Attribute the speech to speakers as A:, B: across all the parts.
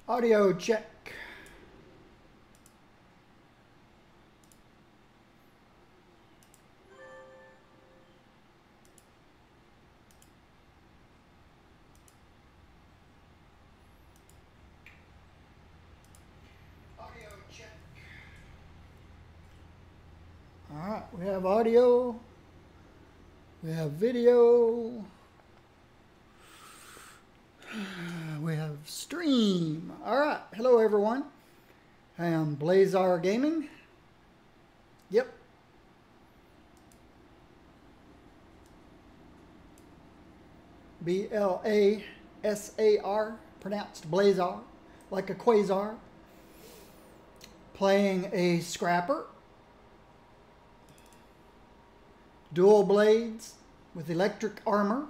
A: Audio check. Audio check. All right, we have audio. We have video. We have stream. All right. Hello, everyone. I am Blazar Gaming. Yep. B-L-A-S-A-R, pronounced Blazar, like a quasar. Playing a scrapper. Dual blades with electric armor.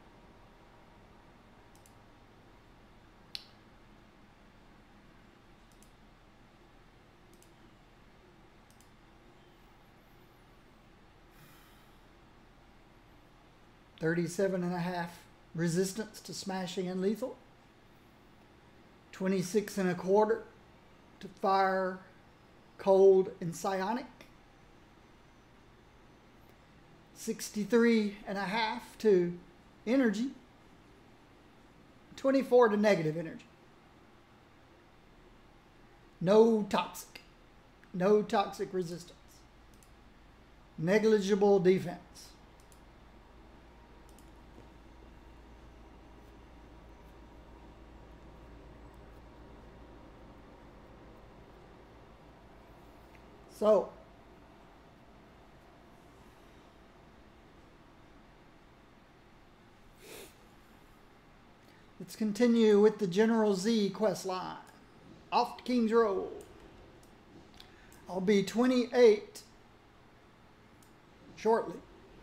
A: $37.5 resistance to smashing and lethal. 26.25 to fire, cold, and psionic. 63.5 to energy. 24 to negative energy. No toxic. No toxic resistance. Negligible defense. So, let's continue with the General Z quest line. Off to King's Road. I'll be 28 shortly.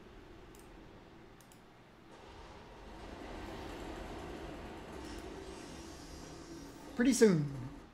A: Pretty soon.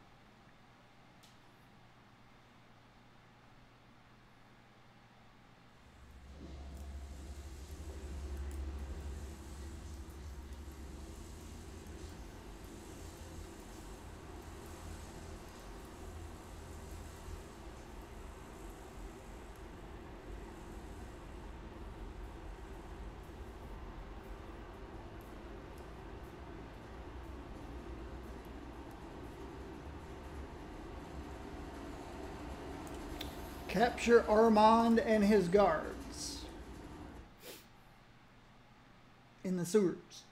A: Capture Armand and his guards in the sewers.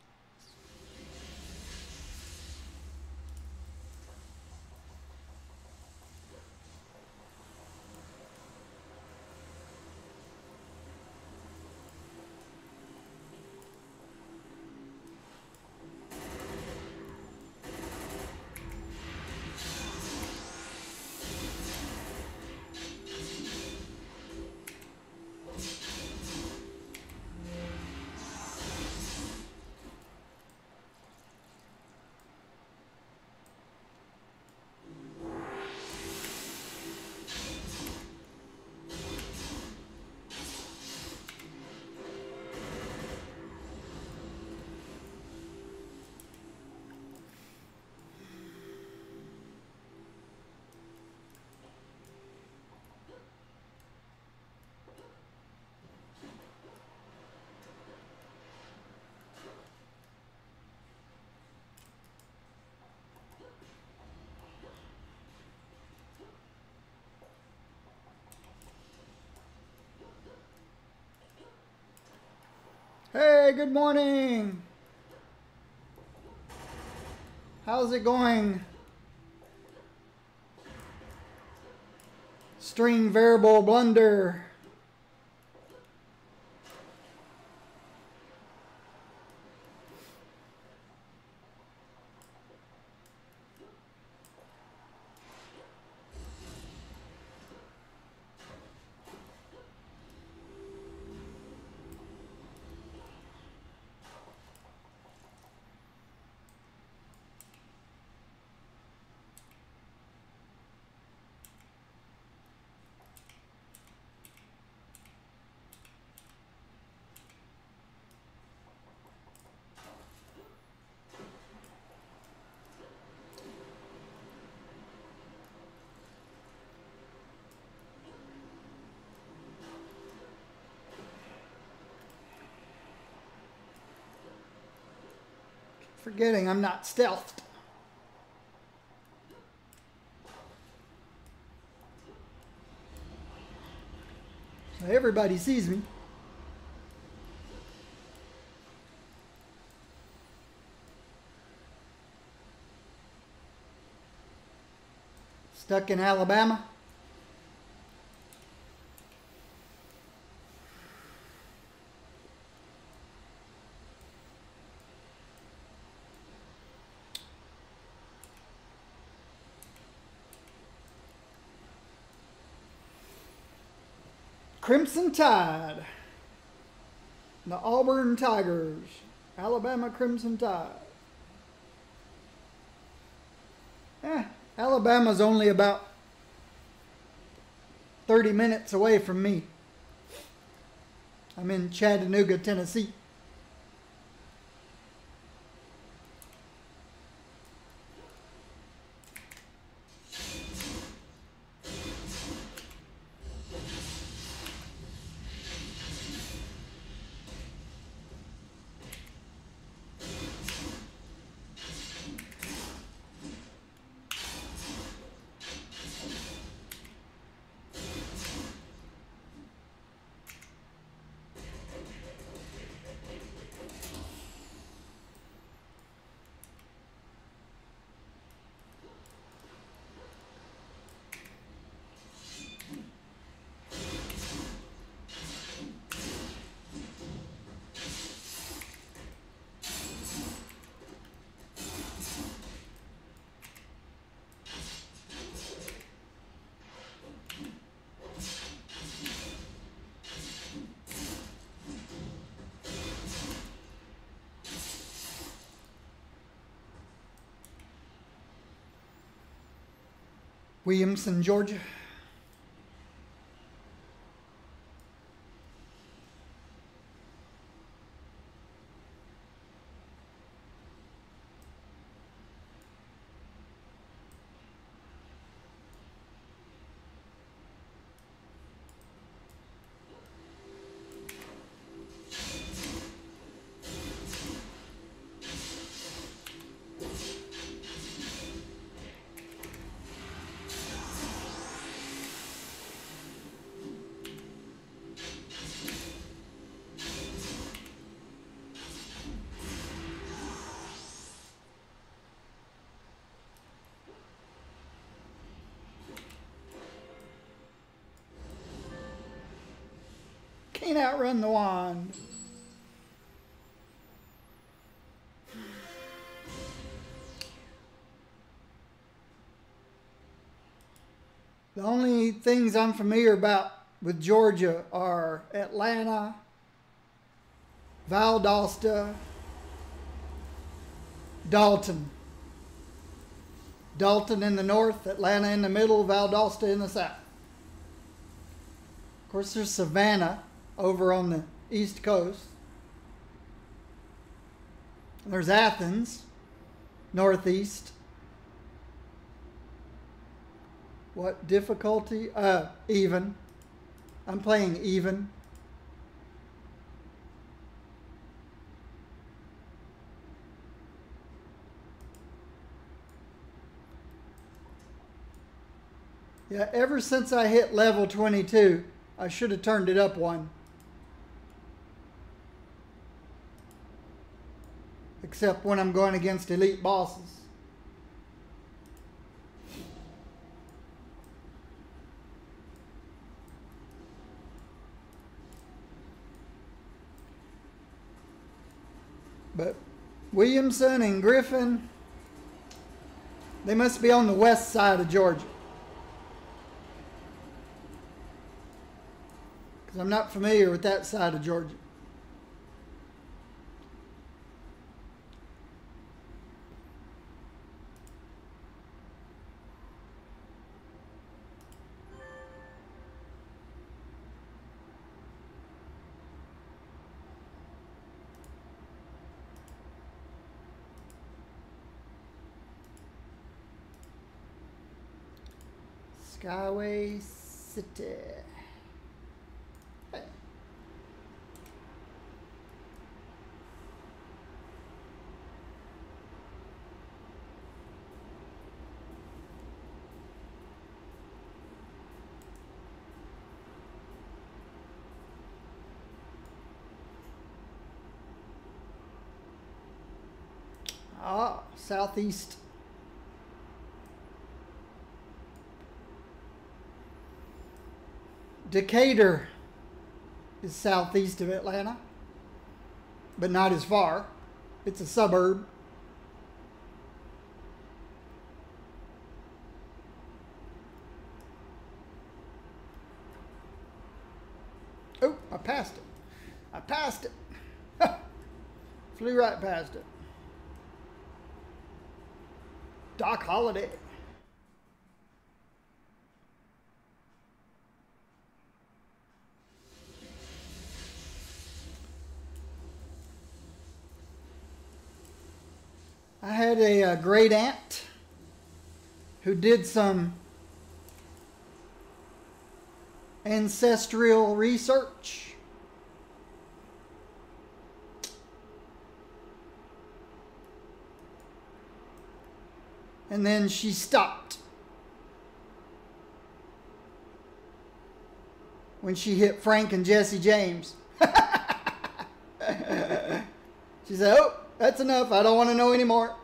A: Hey, good morning. How's it going? String variable blunder. forgetting I'm not stealthed. So everybody sees me. Stuck in Alabama. Crimson Tide. The Auburn Tigers. Alabama Crimson Tide. Alabama's only about 30 minutes away from me. I'm in Chattanooga, Tennessee. Williamson, Georgia. Can't outrun the wand. The only things I'm familiar about with Georgia are Atlanta, Valdosta, Dalton. Dalton in the north, Atlanta in the middle, Valdosta in the south. Of course, there's Savannah over on the east coast. There's Athens, northeast. What difficulty? Even. I'm playing even. Yeah, ever since I hit level 22, I should have turned it up one. Except when I'm going against elite bosses. But Williamson and Griffin, they must be on the west side of Georgia. Because I'm not familiar with that side of Georgia. Skyway City. Ah, southeast. Decatur is southeast of Atlanta, but not as far. It's a suburb. Oh, I passed it. I passed it. Flew right past it. Doc Holliday. I had a great aunt who did some ancestral research. And then she stopped when she hit Frank and Jesse James. She said, "Oh, that's enough. I don't want to know anymore."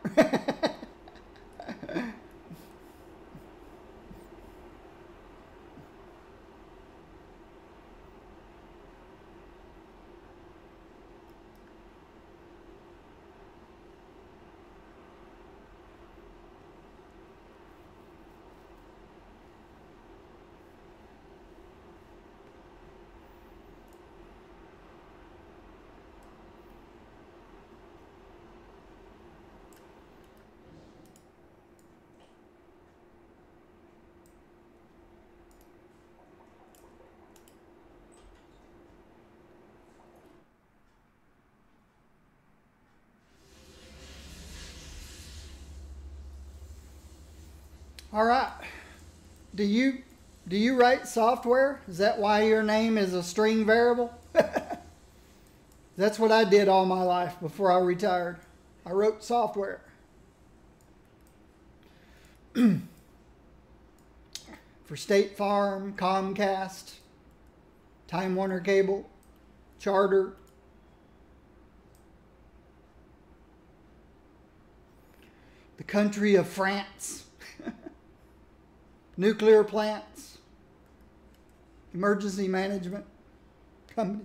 A: All right. Do you write software? Is that why your name is a string variable? That's what I did all my life before I retired. I wrote software. For State Farm, Comcast, Time Warner Cable, Charter. The country of France. Nuclear plants, emergency management companies.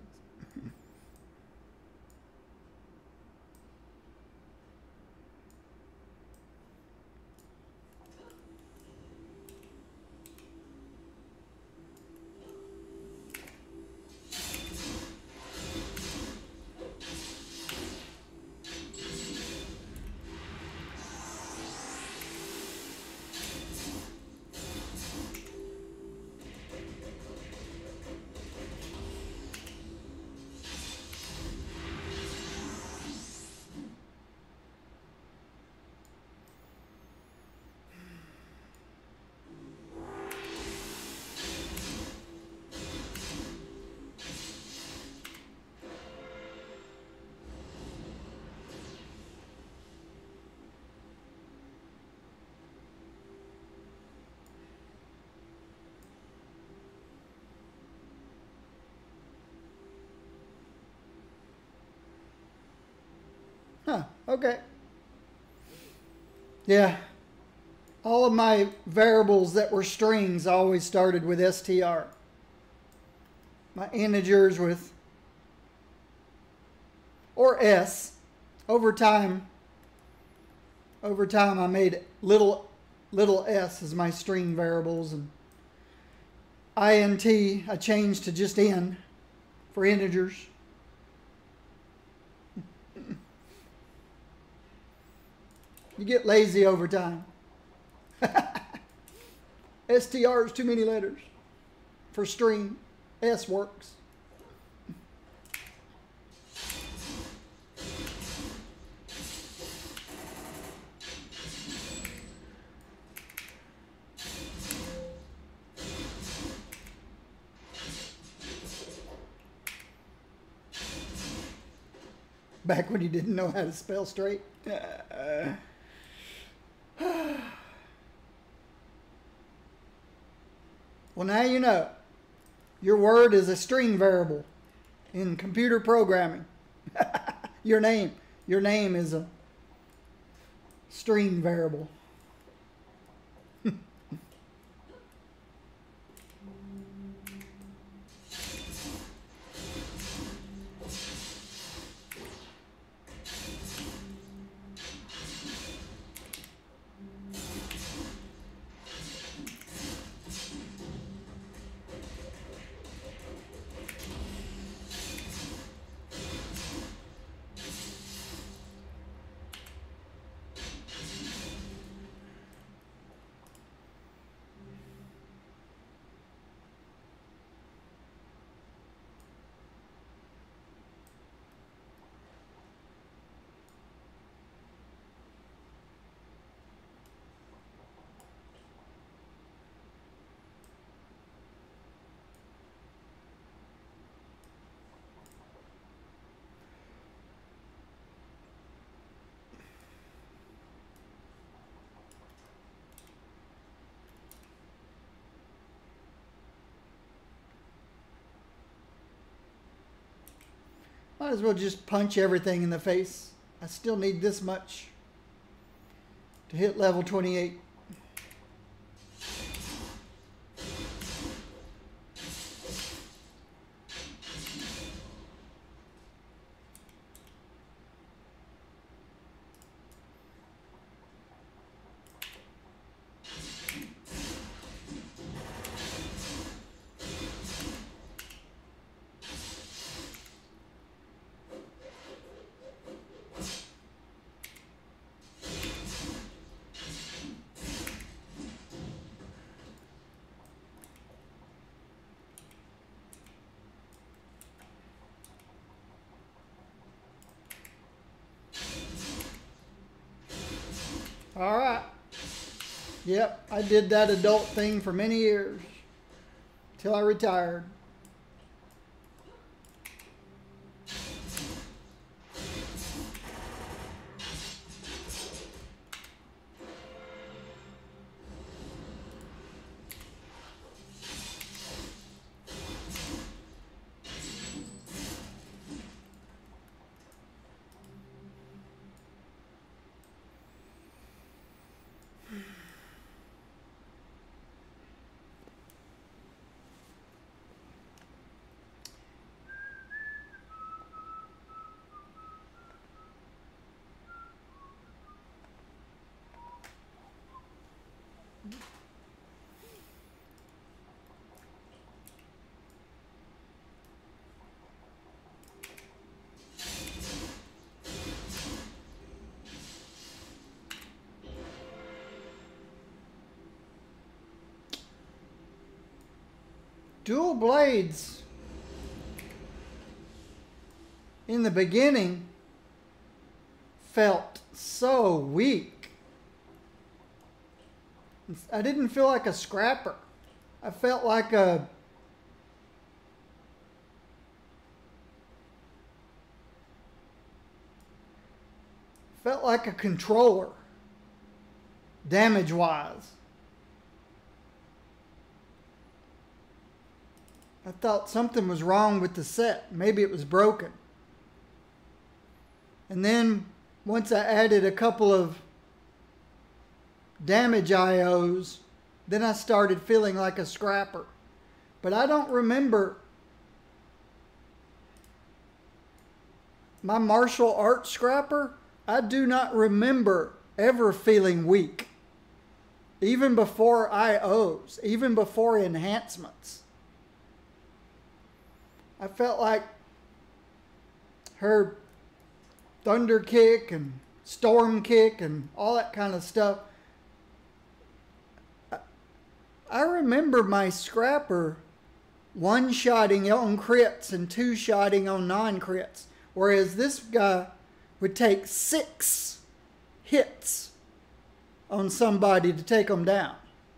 A: Huh, okay. Yeah. All of my variables that were strings always started with str. My integers with, or s. Over time I made little s as my string variables, and int I changed to just n for integers. You get lazy over time. STR is too many letters. For string, S works. Back when you didn't know how to spell straight. Well, now you know. Your word is a string variable in computer programming. Your name is a string variable. Might as well just punch everything in the face. I still need this much to hit level 28. All right. Yep, I did that adult thing for many years till I retired. Dual blades in the beginning felt so weak. I didn't feel like a scrapper. I felt like a controller, damage-wise. I thought something was wrong with the set. Maybe it was broken. And then once I added a couple of damage IOs, then I started feeling like a scrapper. But I don't remember my martial arts scrapper. I do not remember ever feeling weak. Even before IOs, even before enhancements. I felt like her thunder kick and storm kick and all that kind of stuff. I remember my scrapper one-shotting on crits and two-shotting on non-crits. Whereas this guy would take 6 hits on somebody to take them down.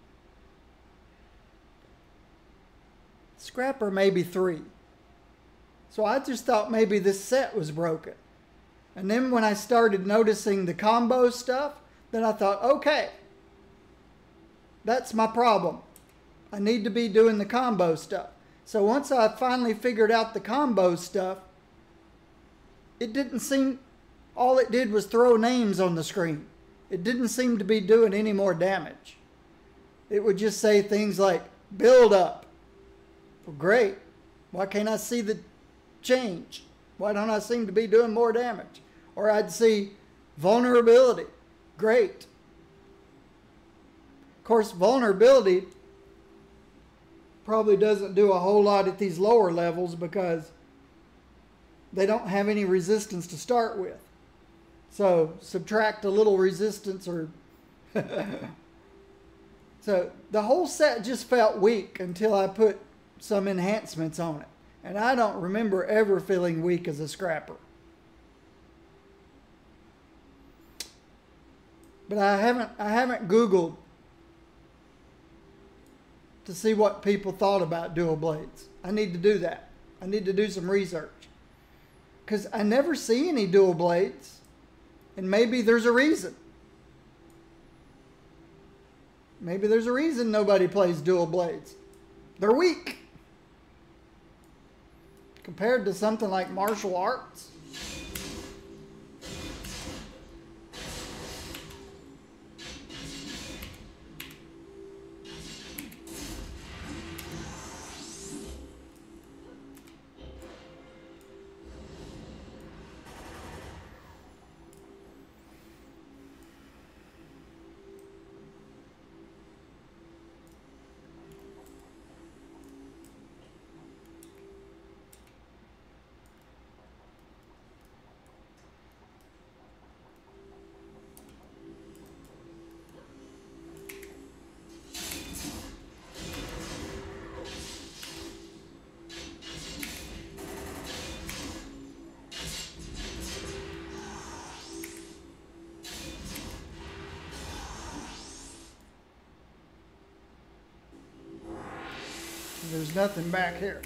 A: Scrapper maybe 3. So I just thought maybe this set was broken. And then when I started noticing the combo stuff, then I thought, okay, that's my problem. I need to be doing the combo stuff. So once I finally figured out the combo stuff, it didn't seem, all it did was throw names on the screen. it didn't seem to be doing any more damage. It would just say things like, build up. Well, great. Why can't I see the change? Why don't I seem to be doing more damage? Or I'd see vulnerability. Great. Of course, vulnerability probably doesn't do a whole lot at these lower levels because they don't have any resistance to start with. So subtract a little resistance or... So the whole set just felt weak until I put some enhancements on it. And I don't remember ever feeling weak as a scrapper. But I haven't Googled to see what people thought about dual blades. I need to do that. I need to do some research. Because I never see any dual blades. And maybe there's a reason. Maybe there's a reason nobody plays dual blades. They're weak. Compared to something like martial arts. There's nothing back here.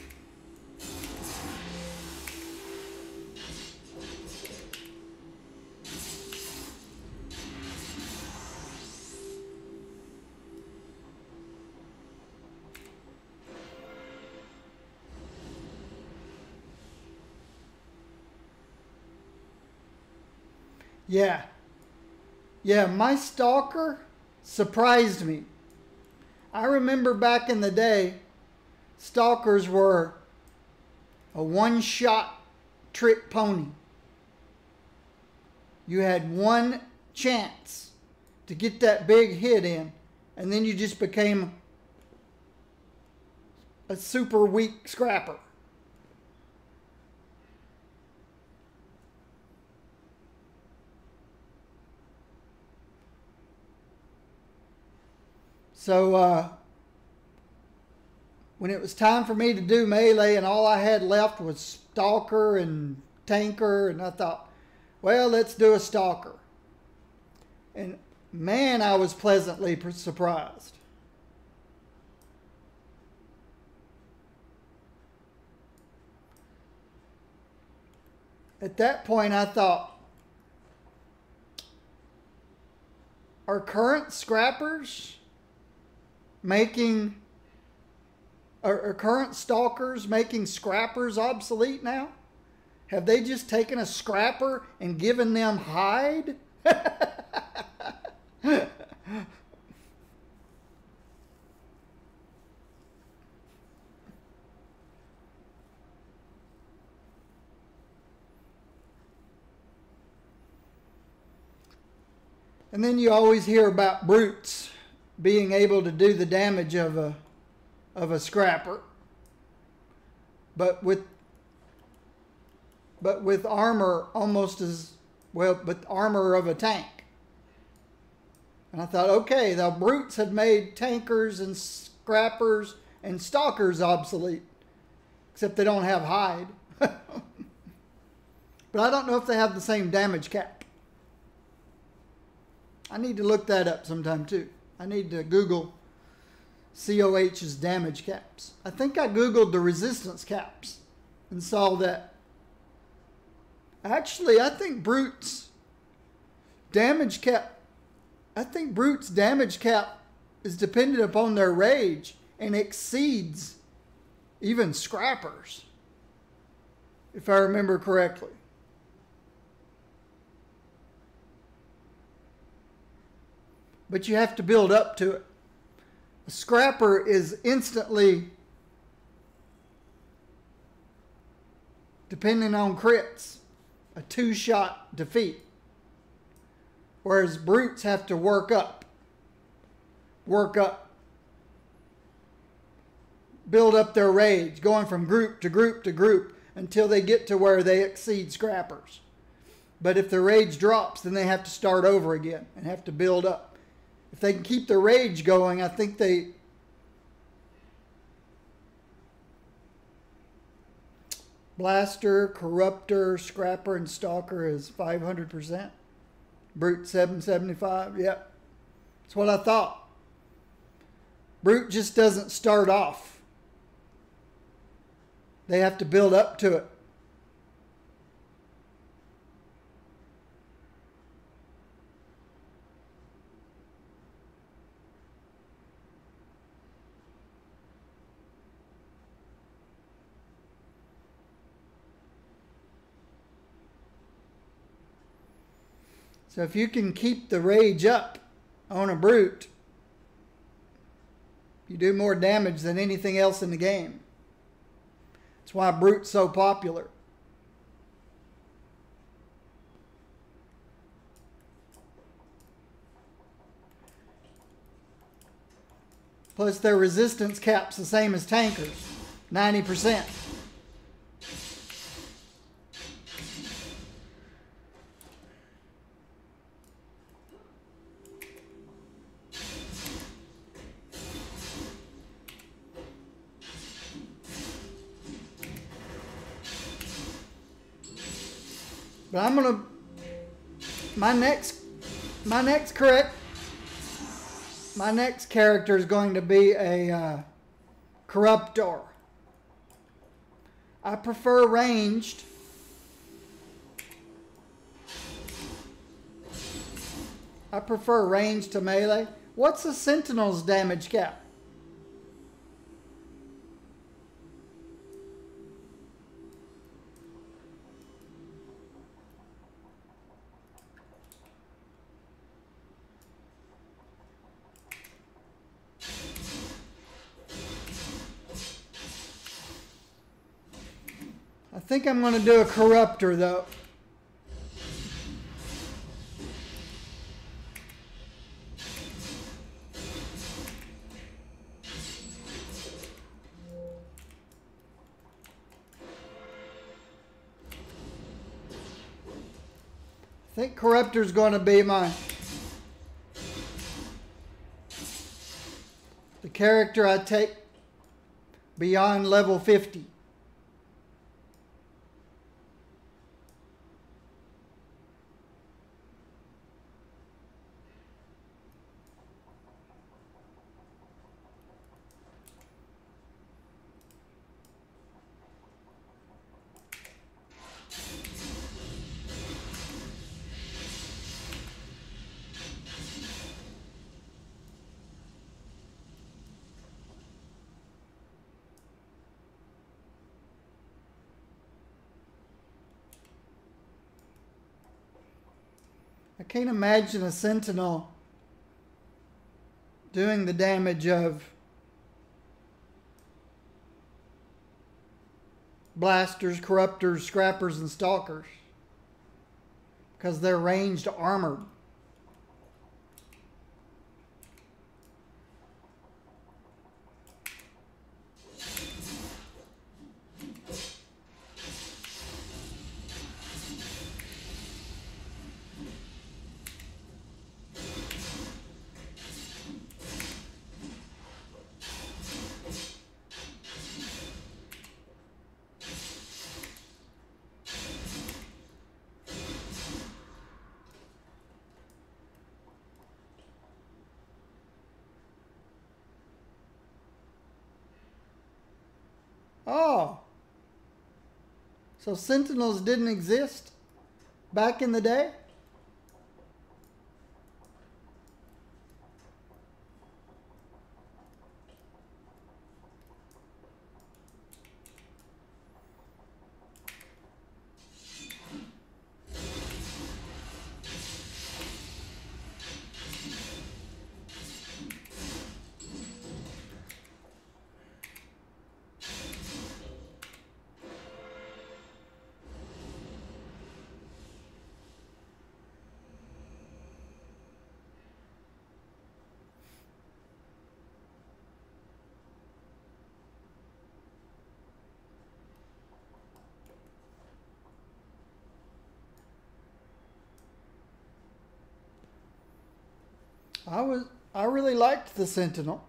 A: Yeah, my stalker surprised me. I remember back in the day, stalkers were a one-shot trick pony. You had one chance to get that big hit in, and then you just became a super weak scrapper. So, when it was time for me to do melee and all I had left was stalker and tanker, and I thought, well, let's do a stalker. And man, I was pleasantly surprised. At that point, I thought, are current scrappers making... Are current stalkers making scrappers obsolete now? Have they just taken a scrapper and given them hide? And then you always hear about brutes being able to do the damage of a scrapper, but with armor almost as well, but armor of a tank. And I thought, okay, the brutes have made tankers and scrappers and stalkers obsolete, except they don't have hide. But I don't know if they have the same damage cap. I need to look that up sometime too. I need to Google COH's damage caps. I think I Googled the resistance caps and saw that. Actually, I think Brute's damage cap, is dependent upon their rage and exceeds even scrappers, if I remember correctly. but you have to build up to it. A scrapper is instantly, depending on crits, a 2-shot defeat. Whereas brutes have to work up, build up their rage, going from group to group to group until they get to where they exceed scrappers. But if the rage drops, then they have to start over again and have to build up. If they can keep the rage going, I think they... Blaster, Corruptor, Scrapper, and Stalker is 500%. Brute 775. Yep. That's what I thought. Brute just doesn't start off. They have to build up to it. So if you can keep the rage up on a brute, you do more damage than anything else in the game. That's why brute's so popular. Plus their resistance cap's the same as tankers, 90%. But I'm gonna, my next character is going to be a Corruptor. I prefer ranged. I prefer ranged to melee. What's the Sentinel's damage cap? I think I'm going to do a Corruptor, though. I think Corruptor's going to be the character I take beyond level 50. I can't imagine a Sentinel doing the damage of Blasters, Corruptors, Scrappers, and Stalkers because they're ranged armored. Oh, so Sentinels didn't exist back in the day? I really liked the Sentinel.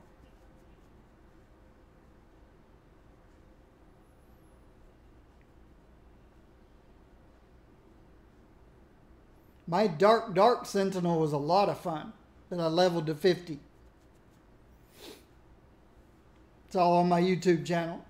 A: My Dark Sentinel was a lot of fun that I leveled to 50. It's all on my YouTube channel.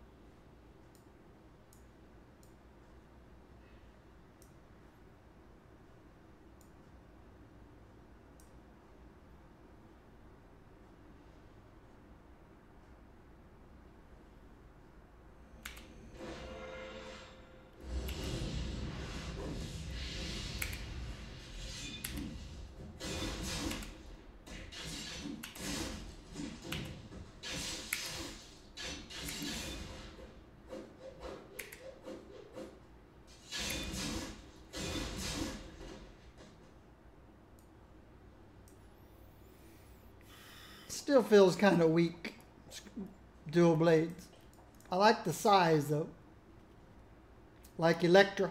A: Still feels kind of weak. Dual blades. I like the size though. Like Electra.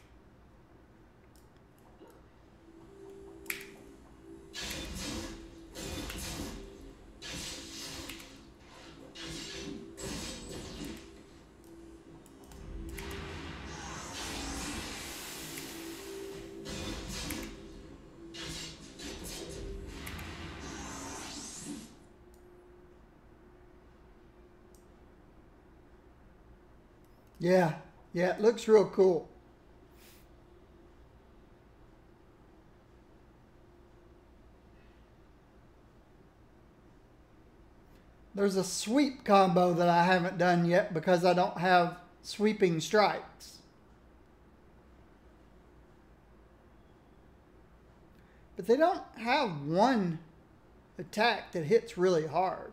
A: Yeah, it looks real cool. There's a sweep combo that I haven't done yet because I don't have sweeping strikes. But they don't have one attack that hits really hard.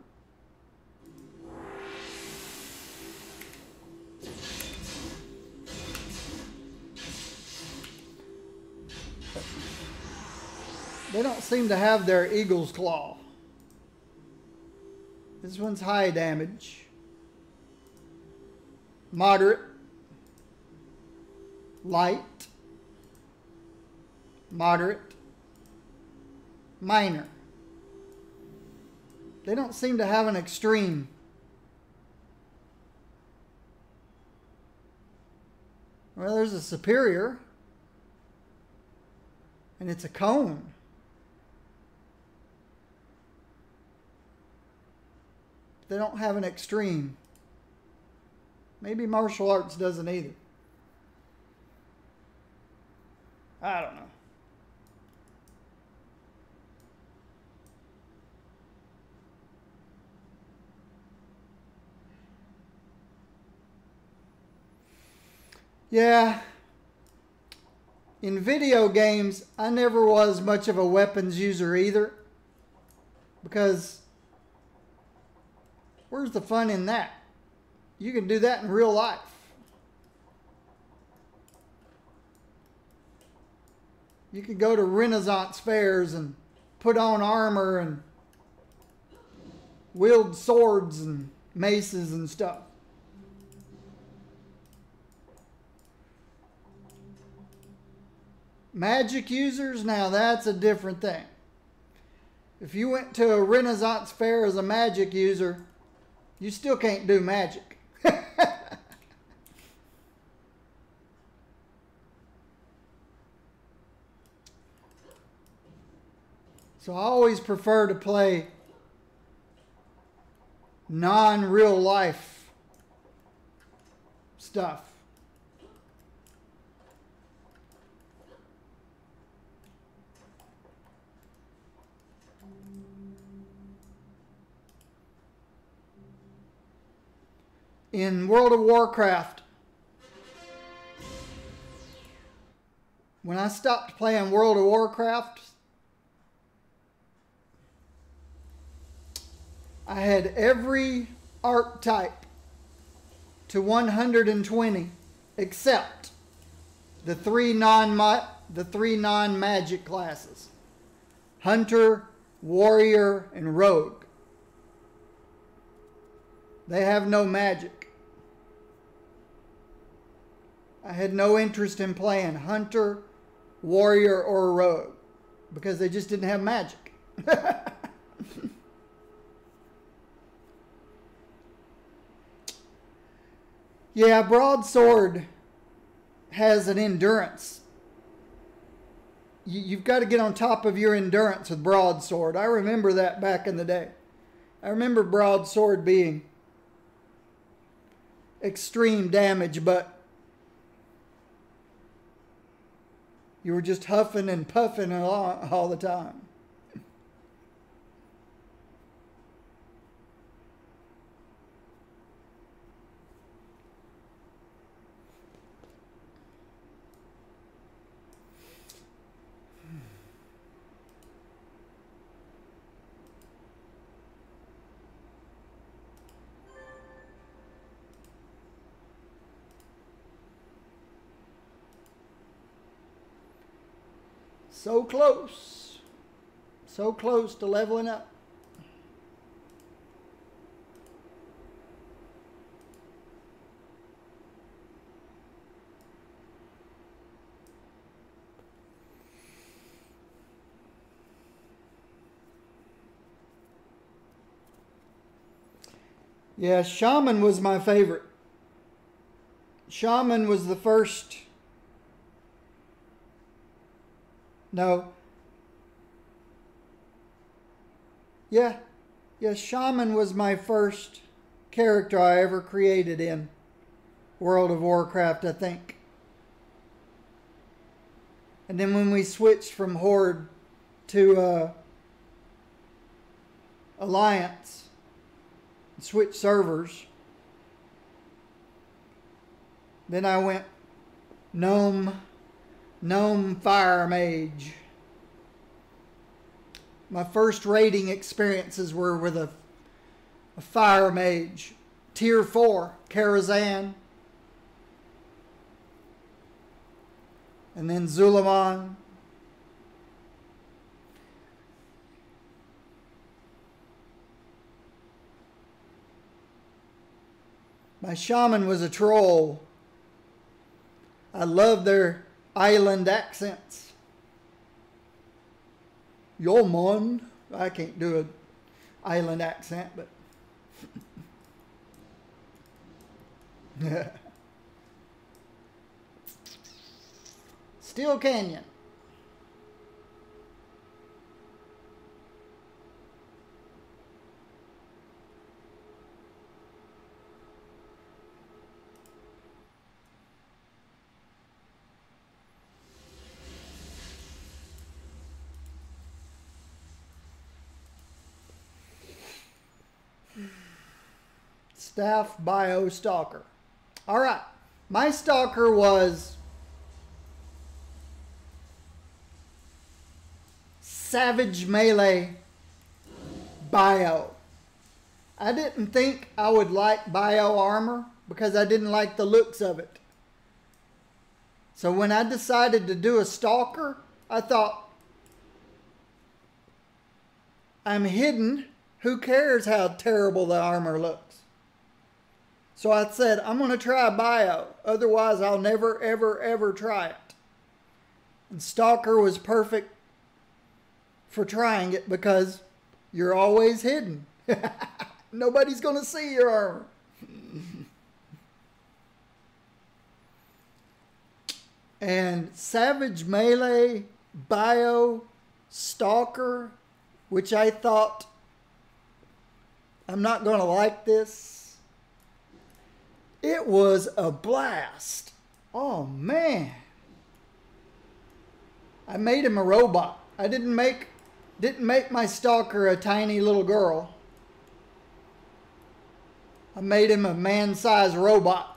A: They don't seem to have their Eagle's Claw. This one's high damage. Moderate. Light. Moderate. Minor. They don't seem to have an extreme. Well, there's a superior. And it's a cone. They don't have an extreme. Maybe martial arts doesn't either. I don't know. Yeah. In video games, I never was much of a weapons user either. Because where's the fun in that? You can do that in real life. You could go to Renaissance fairs and put on armor and wield swords and maces and stuff. Magic users, now that's a different thing. If you went to a Renaissance fair as a magic user, you still can't do magic. So I always prefer to play non-real life stuff. In World of Warcraft, when I stopped playing World of Warcraft, I had every archetype to 120 except the three non-magic classes: Hunter, Warrior, and Rogue. They have no magic. I had no interest in playing Hunter, Warrior, or Rogue because they just didn't have magic. Yeah, broadsword has an endurance. You've got to get on top of your endurance with broadsword. I remember that back in the day. I remember broadsword being extreme damage, but you were just huffing and puffing all the time. So close. So close to leveling up. Yeah, Shaman was my favorite. Shaman was the first. No. Yeah. Yeah, Shaman was my first character I ever created in World of Warcraft, I think. And then when we switched from Horde to Alliance, switched servers, then I went Gnome Fire Mage. My first raiding experiences were with a Fire Mage. Tier 4, Karazhan. And then Zulaman. My shaman was a troll. I loved their island accents. Yo, man. I can't do an island accent, but... Steel Canyon. Staff Bio Stalker. All right. My Stalker was Savage Melee Bio. I didn't think I would like Bio armor because I didn't like the looks of it. So when I decided to do a Stalker, I thought, I'm hidden. Who cares how terrible the armor looks? So I said, I'm going to try Bio. Otherwise, I'll never, ever, ever try it. And Stalker was perfect for trying it because you're always hidden. Nobody's going to see your armor. And Savage Melee Bio Stalker, which I thought, I'm not going to like this. It was a blast. Oh, man. I made him a robot. I didn't make my Stalker a tiny little girl. I made him a man-sized robot.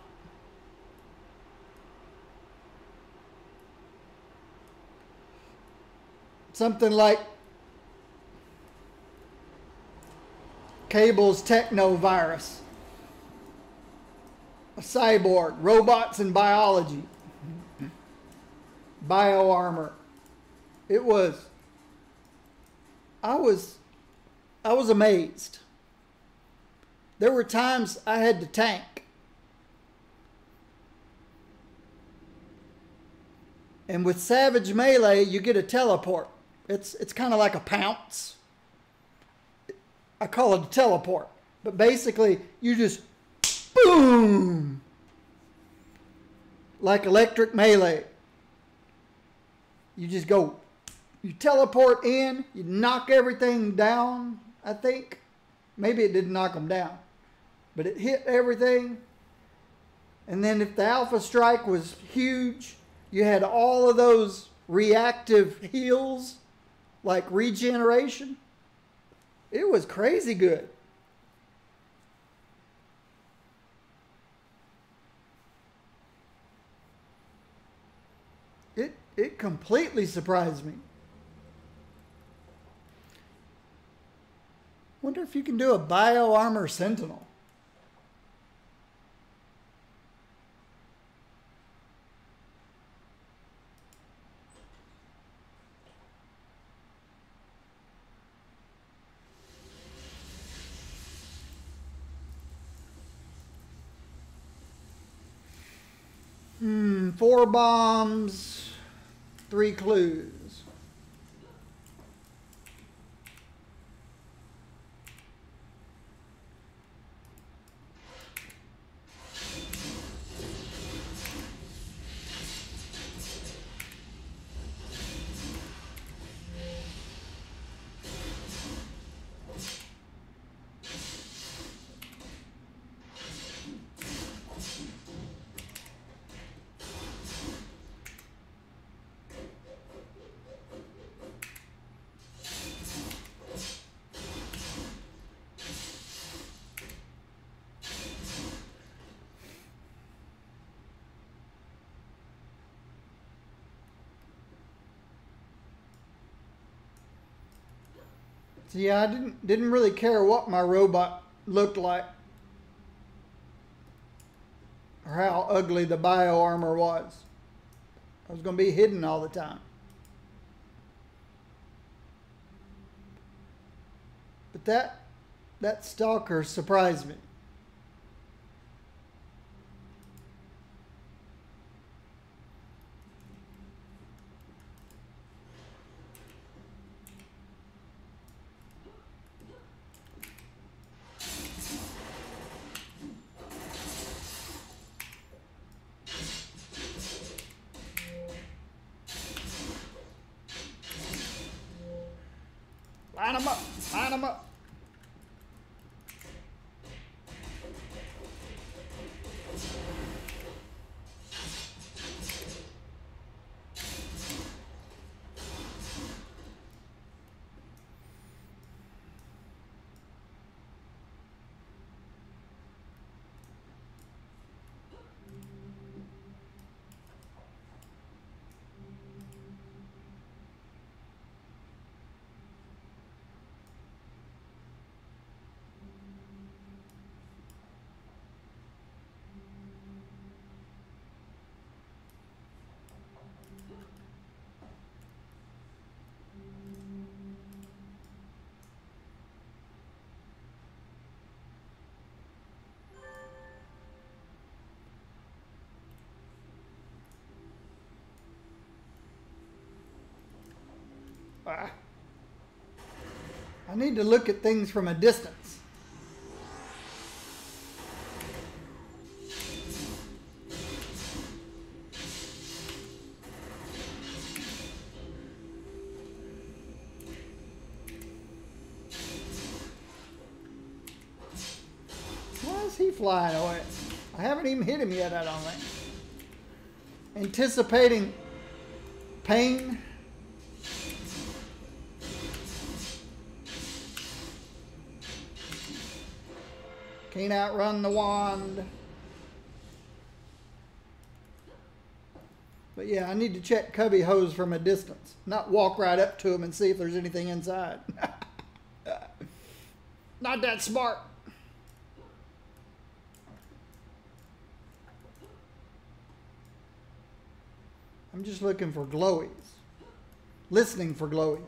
A: Something like Cable's Technovirus. A cyborg, robots and biology, bio armor. It was, I was amazed. There were times I had to tank. And with Savage Melee, you get a teleport. It's kind of like a pounce. I call it a teleport. But basically, you just boom, like electric melee. You just go, you teleport in, you knock everything down, I think. Maybe it didn't knock them down, but it hit everything. And then if the Alpha Strike was huge, you had all of those reactive heals, like regeneration. It was crazy good. It completely surprised me. Wonder if you can do a Bio Armor Sentinel. Four bombs, 3 clues. So yeah, I didn't really care what my robot looked like or how ugly the bio armor was. I was going to be hidden all the time. But that stalker surprised me. Line them up. Line them up. I need to look at things from a distance. Why is he flying away? I haven't even hit him yet, I don't think. Anticipating pain. Can't outrun the wand. But yeah, I need to check cubby hose from a distance. Not walk right up to him and see if there's anything inside. Not that smart. I'm just looking for glowies. Listening for glowies.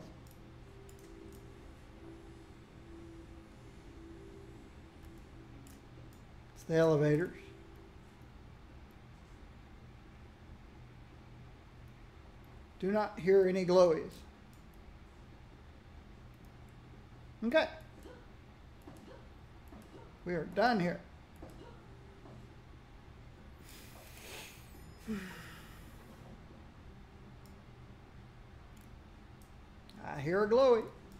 A: The elevators. Do not hear any glowies. Okay. We are done here. I hear a glowy.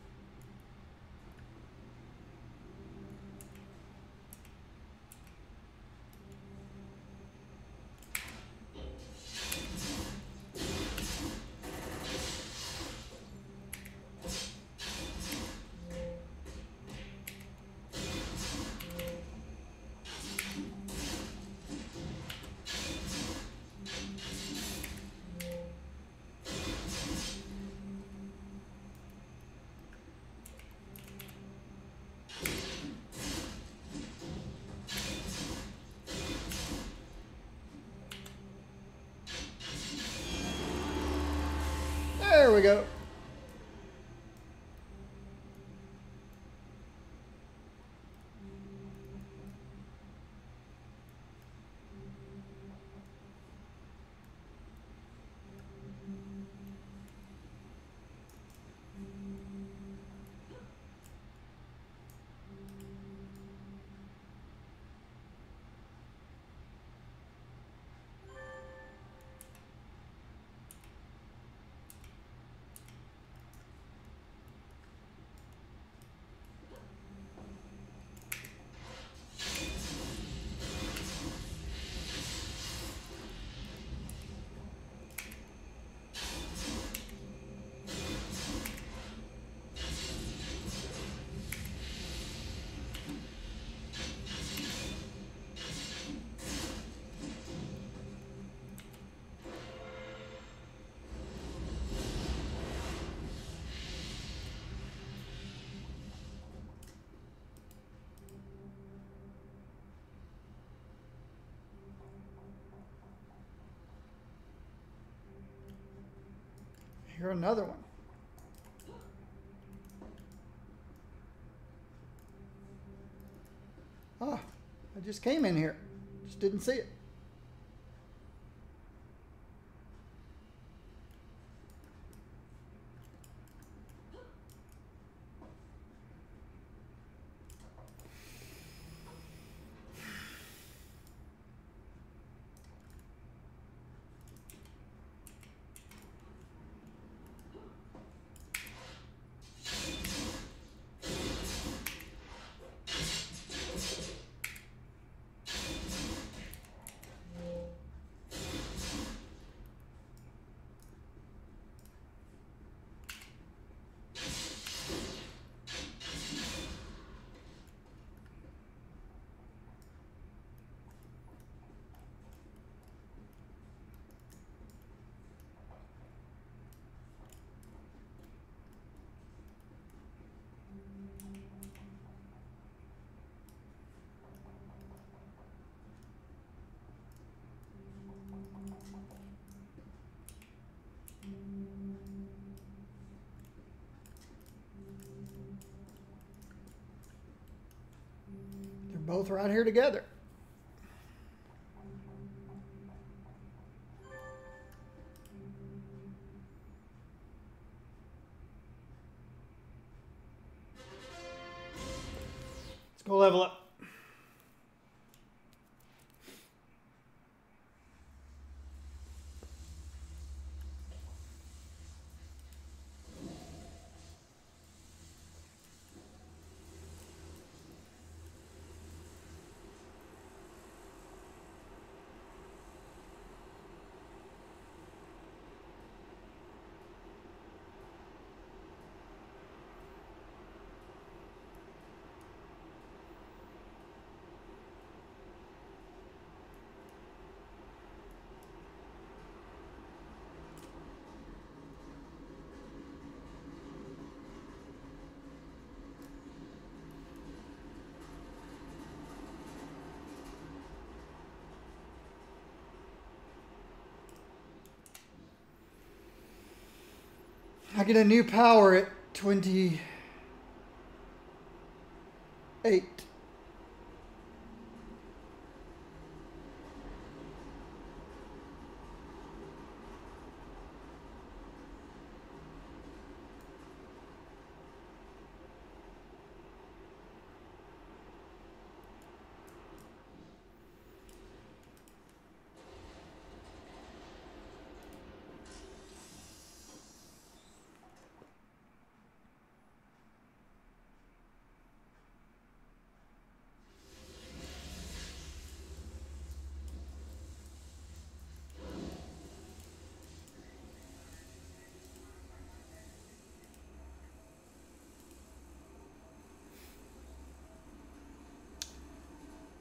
A: There we go. Here's another one. Oh, I just came in here. Just didn't see it. They're both right here together. Let's go level up. I get a new power at 28.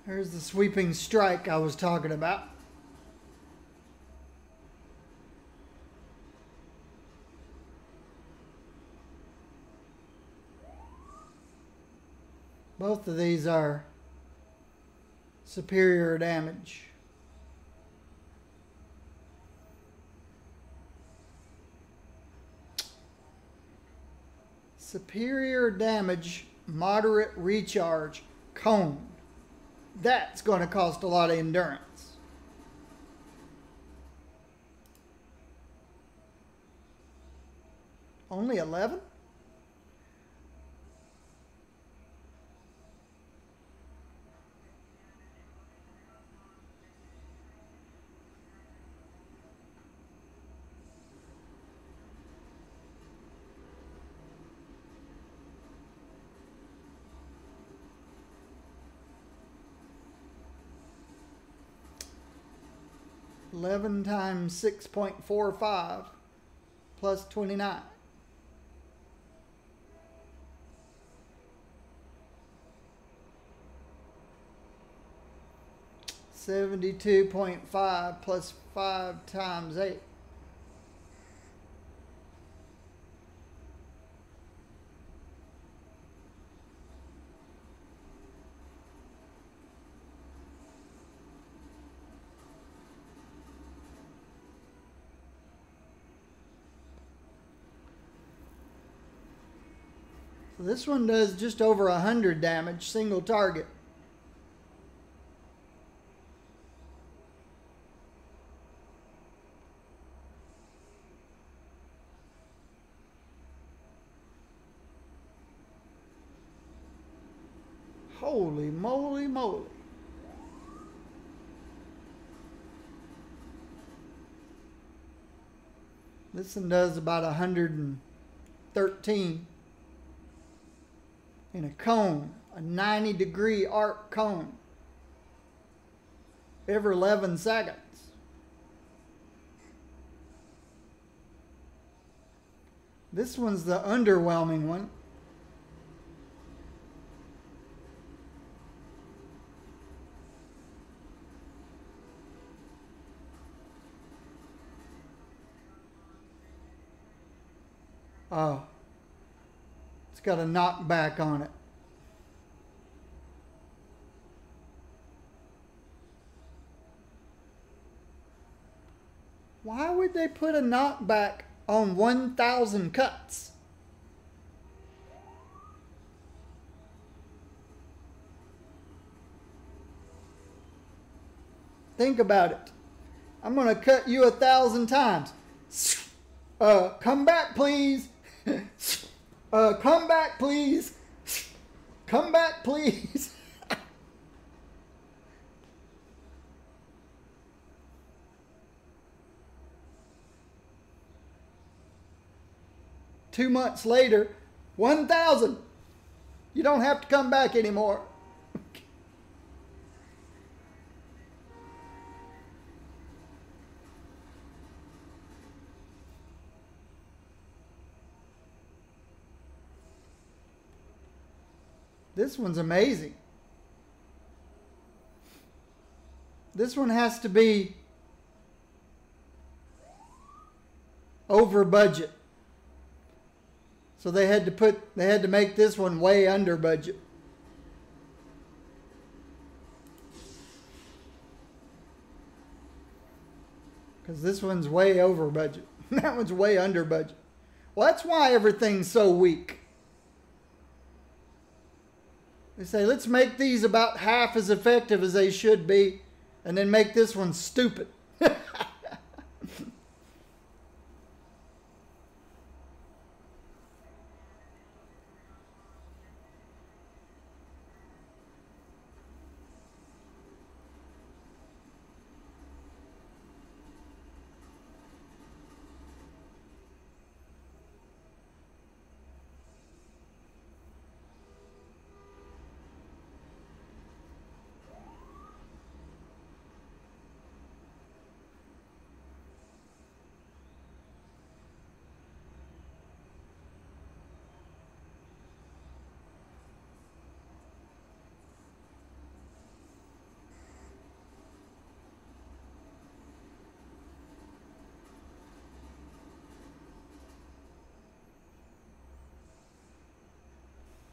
A: Here's the sweeping strike I was talking about. Both of these are superior damage. Superior damage, moderate recharge, cone. That's going to cost a lot of endurance. Only 11? Eleven times 6.45 plus 29. $72.5 plus 5 times 8. So this one does just over 100 damage, single target. Holy moly moly. This one does about 113 in a cone, a 90-degree arc cone, every 11 seconds. This one's the underwhelming one. Oh, it's got a knockback on it. Why would they put a knockback on 1,000 cuts? Think about it. I'm going to cut you 1,000 times. Come back, please. Come back, please. Come back, please. 2 months later, 1,000. You don't have to come back anymore. This one's amazing. This one has to be over budget. So they had to make this one way under budget. Because this one's way over budget. That one's way under budget. Well, that's why everything's so weak. They say, let's make these about half as effective as they should be, and then make this one stupid.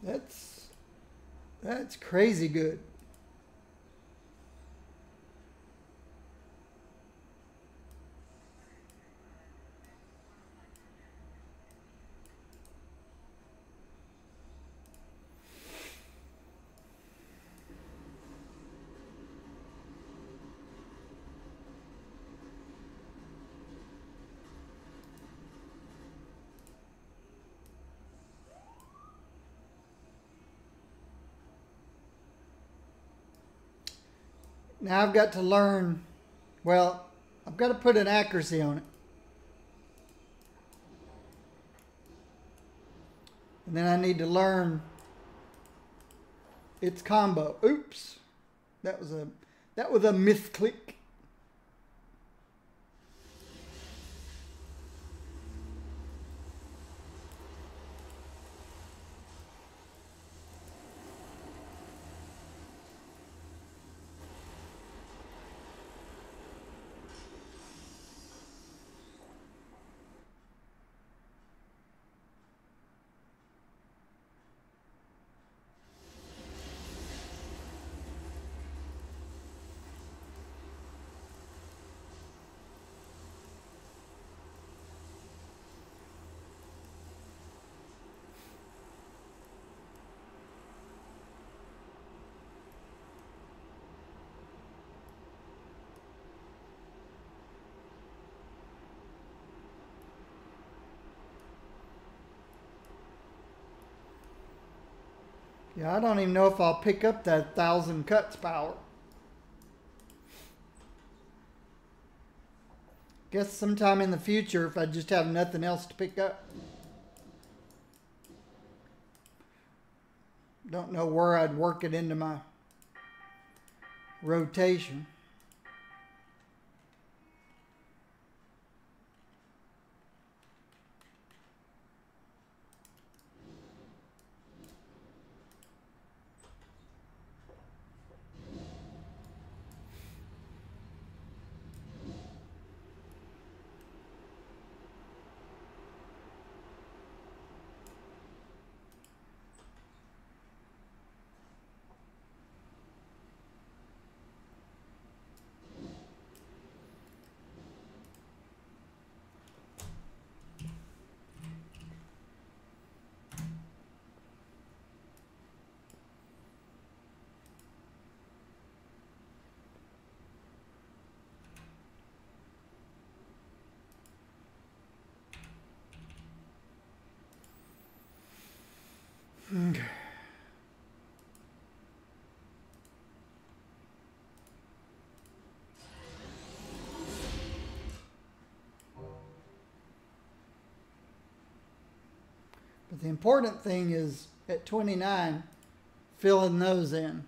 A: That's crazy good. Now I've got to learn, well, I've got to put an accuracy on it. And then I need to learn its combo. Oops. That was a misclick. Yeah, I don't even know if I'll pick up that 1,000 cuts power. Guess sometime in the future if I just have nothing else to pick up. Don't know where I'd work it into my rotation. Okay. But the important thing is at 29, filling those in.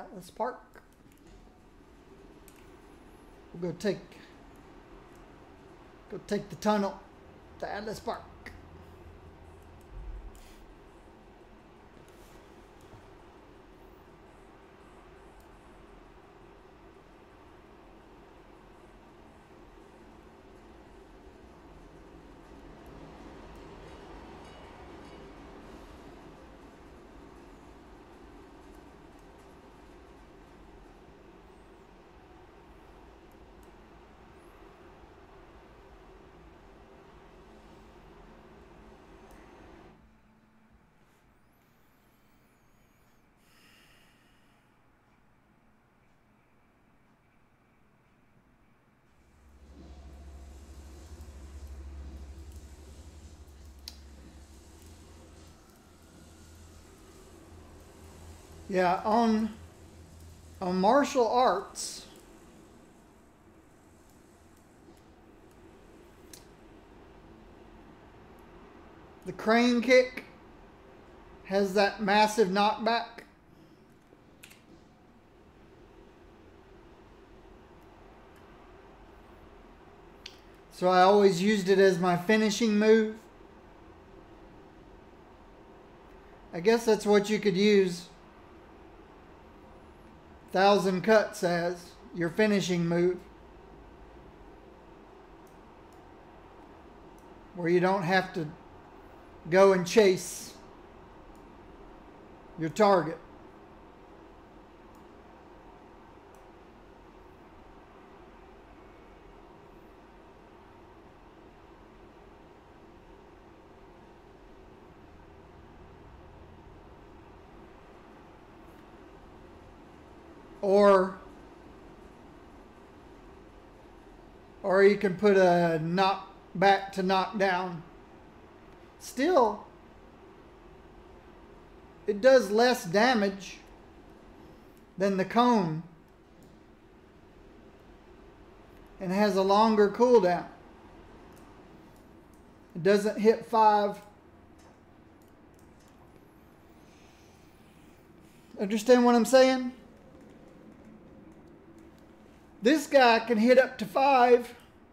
A: Atlas Park. We'll go take the tunnel to Atlas Park. Yeah, on martial arts, the crane kick has that massive knockback. So I always used it as my finishing move. I guess that's what you could use 1,000 cuts as your finishing move, where you don't have to go and chase your target. Or you can put a knock back to knock down. Still, it does less damage than the cone and has a longer cooldown. It doesn't hit 5. Understand what I'm saying? This guy can hit up to 5,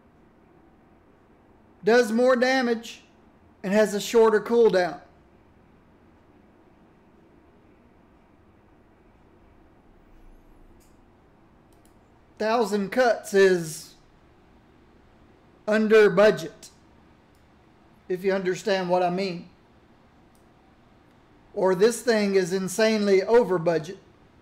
A: does more damage, and has a shorter cooldown. Thousand cuts is under budget, if you understand what I mean. Or this thing is insanely over budget.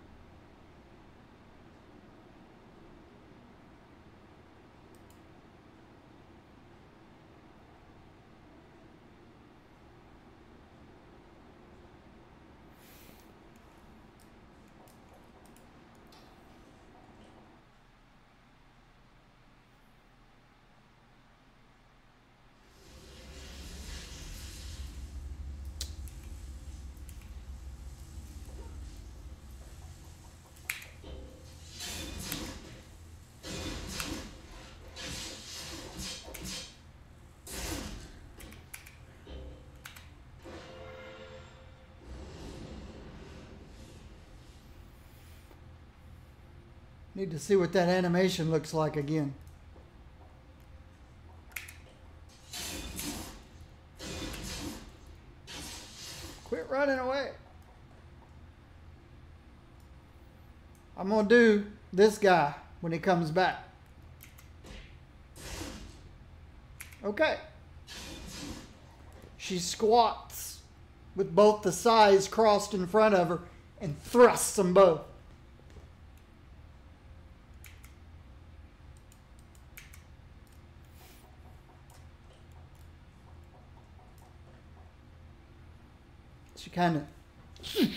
A: Need to see what that animation looks like again. Quit running away. I'm going to do this guy when he comes back. Okay. She squats with both the sides crossed in front of her and thrusts them both. She kind of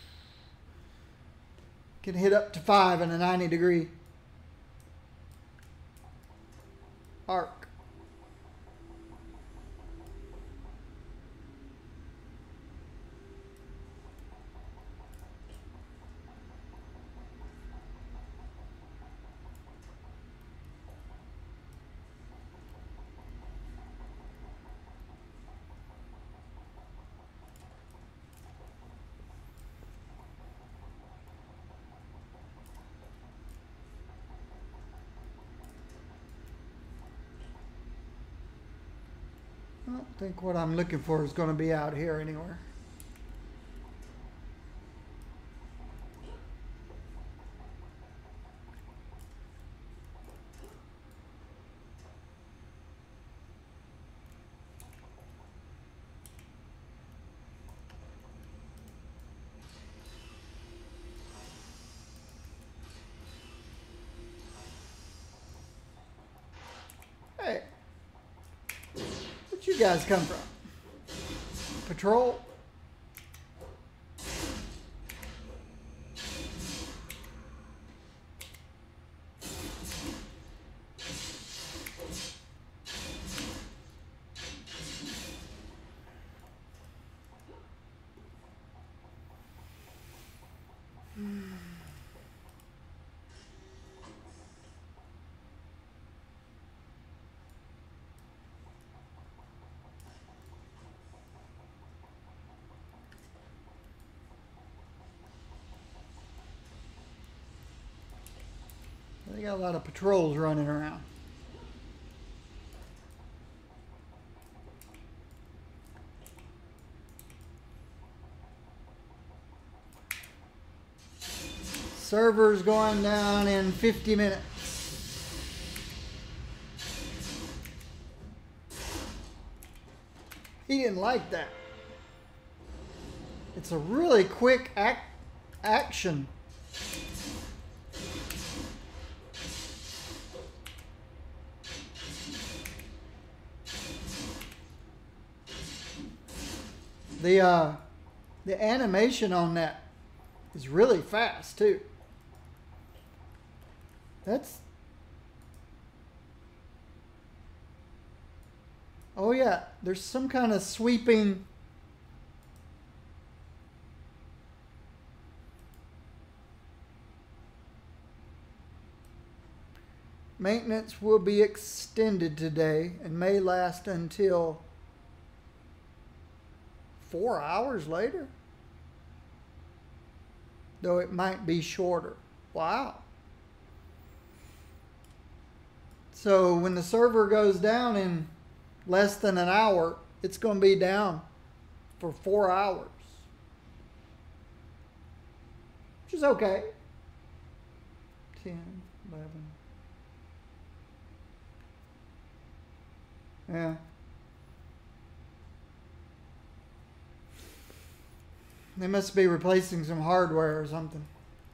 A: can hit up to 5 in a 90-degree arc. don't think what I'm looking for is going to be out here anywhere. Hey, where'd you guys come from? Patrol? They got a lot of patrols running around. Server's going down in 50 minutes. He didn't like that. It's a really quick action. The animation on that is really fast too. Oh yeah, there's some kind of sweeping. Maintenance will be extended today and may last until 4 hours later, though it might be shorter. Wow. So when the server goes down in less than an hour, it's going to be down for 4 hours, which is okay. 10, 11. Yeah. They must be replacing some hardware or something.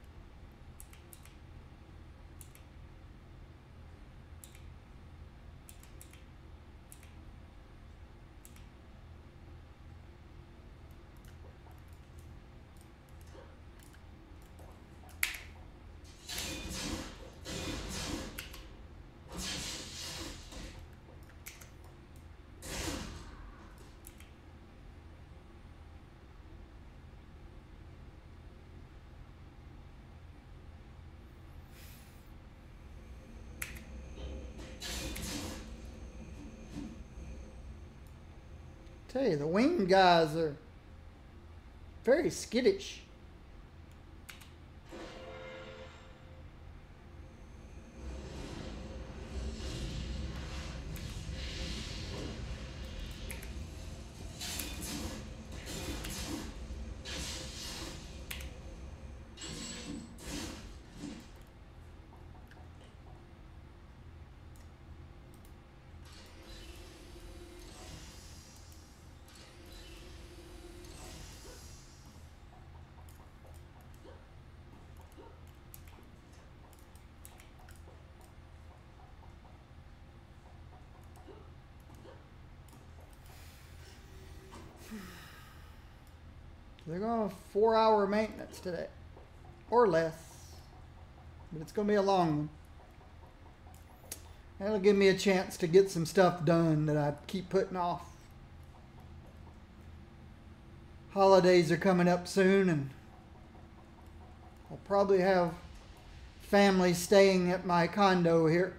A: Tell you, the wing guys are very skittish. They're going to 4-hour maintenance today, or less, but it's going to be a long one. That'll give me a chance to get some stuff done that I keep putting off. Holidays are coming up soon, and I'll probably have family staying at my condo here.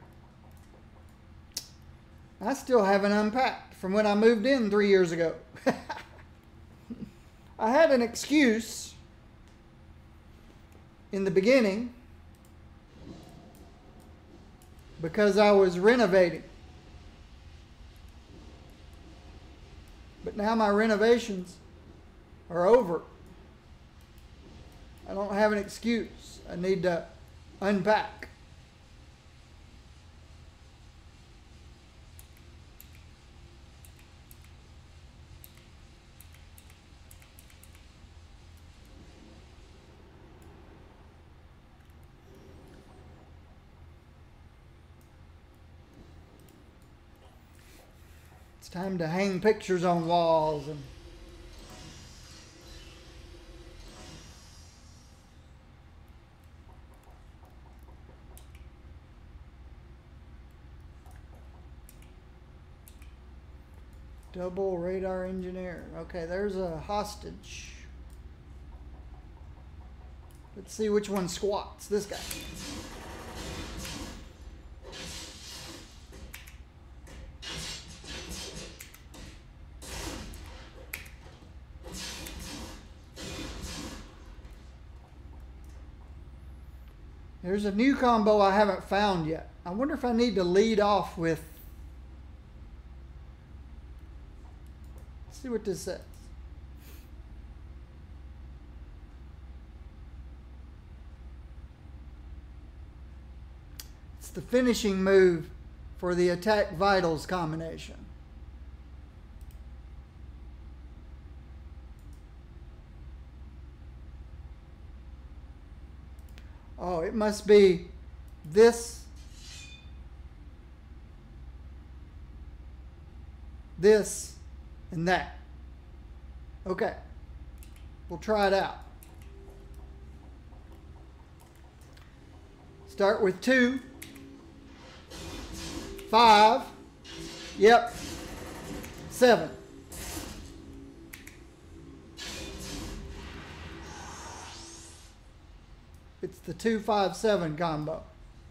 A: I still haven't unpacked from when I moved in 3 years ago. I had an excuse in the beginning because I was renovating. now my renovations are over. I don't have an excuse. I need to unpack. It's time to hang pictures on walls and double radar engineer. Okay, there's a hostage. Let's see which one squats. This guy. There's a new combo I haven't found yet. I wonder if I need to lead off with. Let's see what this says. It's the finishing move for the attack vitals combination. Oh, it must be this, this, and that. Okay. We'll try it out. Start with 2, 5, yep, 7. It's the 2-5-7 combo.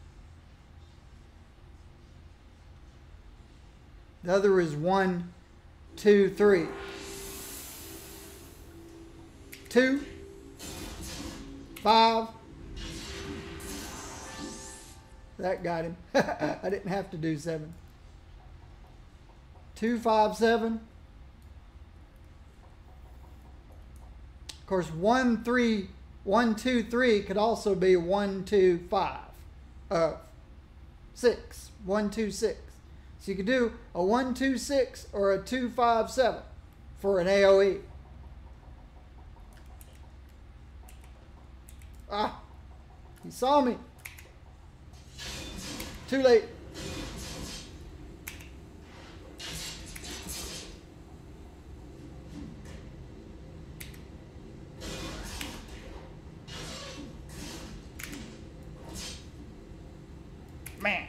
A: The other is 1, 2, 3. 2, 5. That got him. I didn't have to do 7. 2, 5, 7. Of course, 1, 3. 1, 2, 3 could also be 1, 2, 5. 6. 1, 2, 6. So you could do a 1, 2, 6 or a 2, 5, 7 for an AoE. Ah, he saw me. Too late. Man.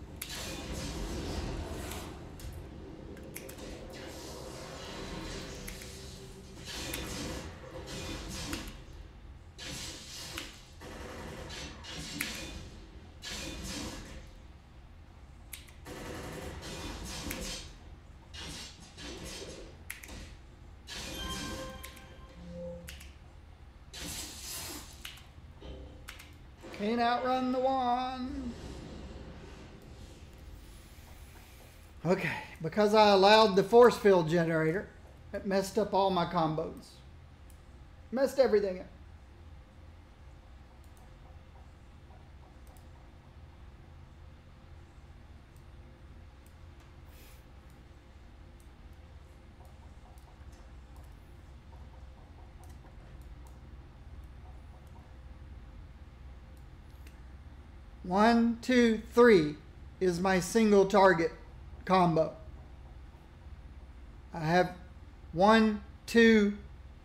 A: Can't outrun the one. Okay, because I allowed the force field generator, it messed up all my combos. Messed everything up. One, 2, 3 is my single target combo. I have 1, 2,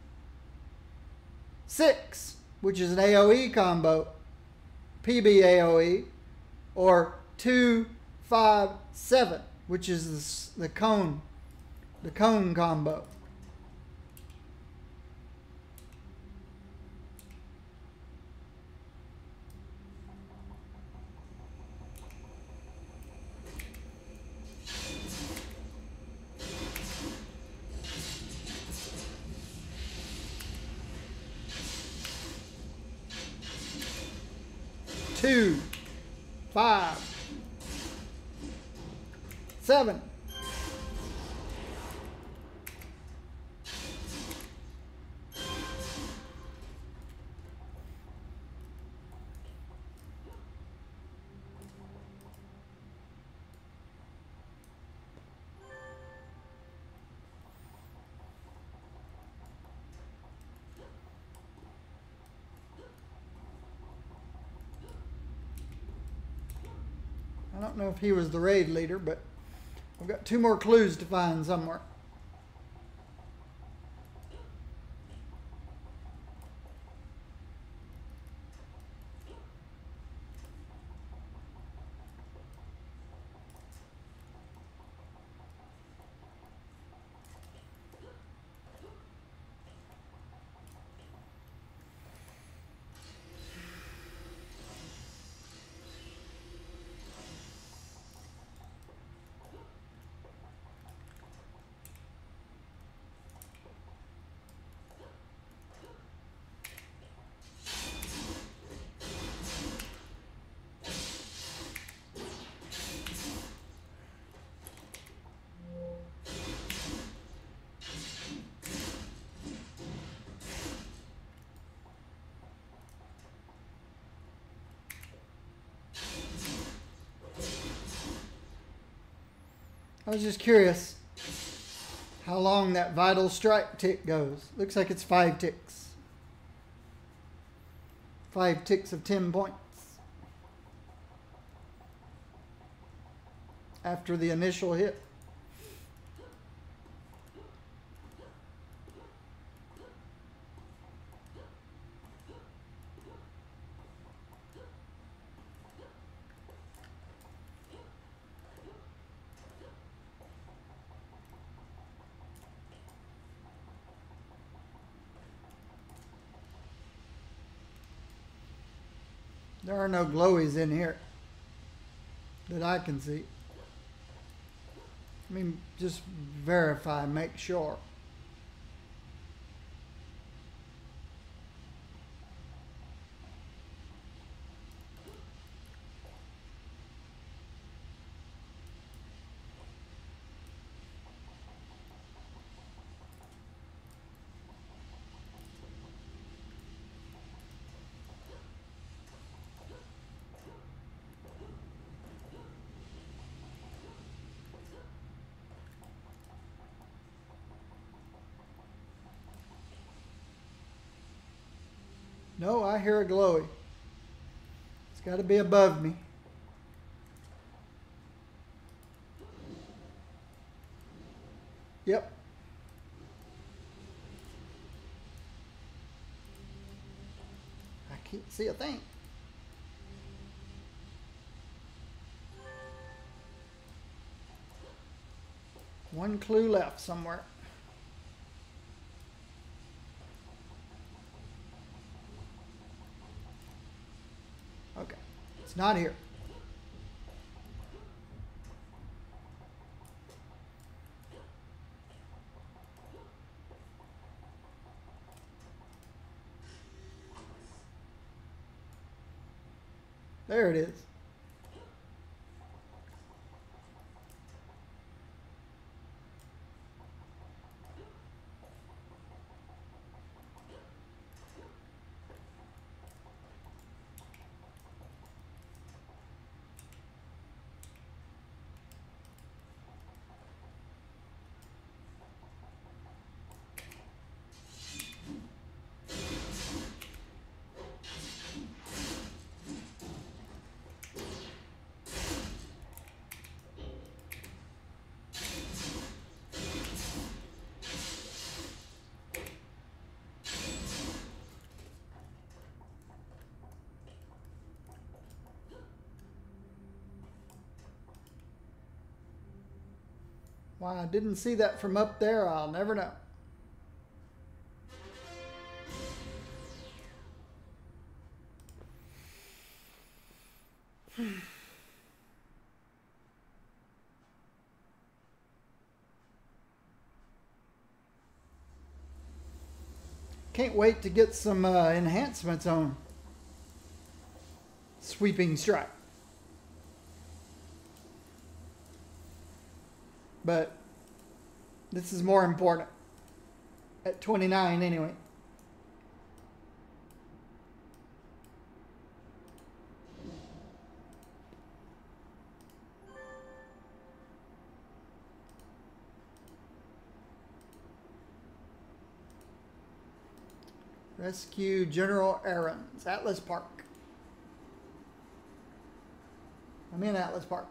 A: 6, which is an AoE combo, PB AoE, or 2, 5, 7, which is the cone combo. Two, 5, 7. I don't know if he was the raid leader, but I've got 2 more clues to find somewhere. I was just curious how long that vital strike tick goes. Looks like it's 5 ticks. 5 ticks of 10 points. After the initial hit. There are no glowies in here that I can see. I mean, just verify, make sure. No, I hear a glowy. It's got to be above me. Yep. I can't see a thing. One clue left somewhere. Okay, it's not here. There it is. Why I didn't see that from up there, I'll never know. Can't wait to get some enhancements on Sweeping Strike. But this is more important. At 29 anyway. Rescue General Errands, Atlas Park. I'm in Atlas Park.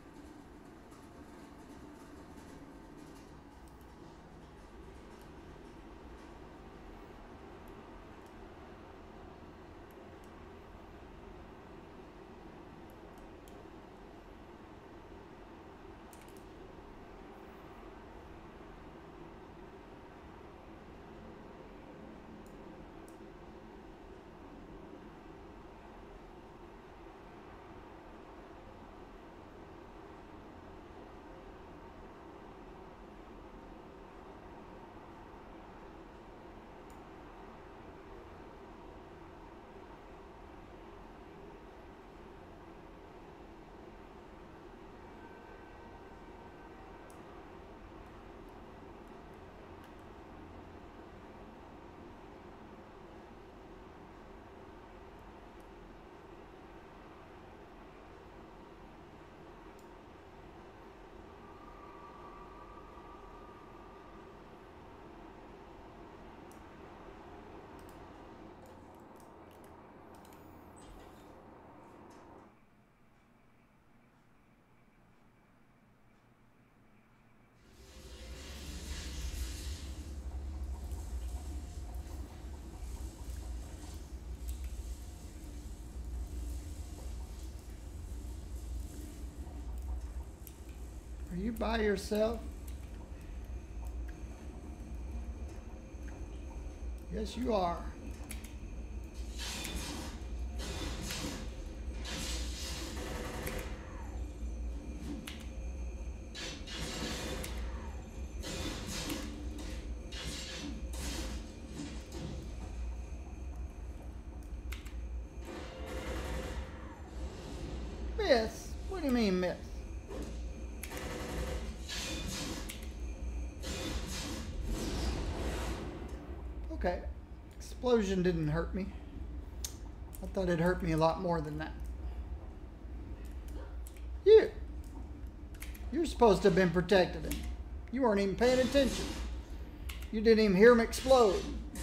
A: Are you by yourself? Yes, you are. Miss? What do you mean, miss? Okay. Explosion didn't hurt me. I thought it hurt me a lot more than that. You're supposed to have been protecting him. You weren't even paying attention. You didn't even hear him explode.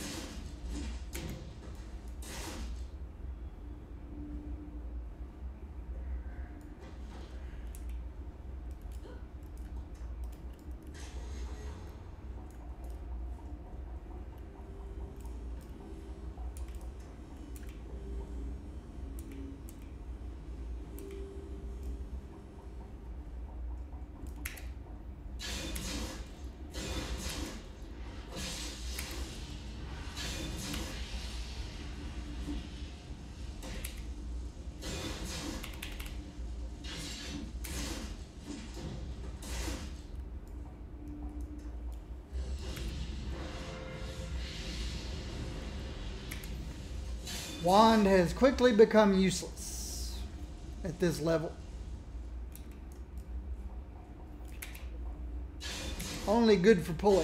A: Wand has quickly become useless at this level. Only good for pulling.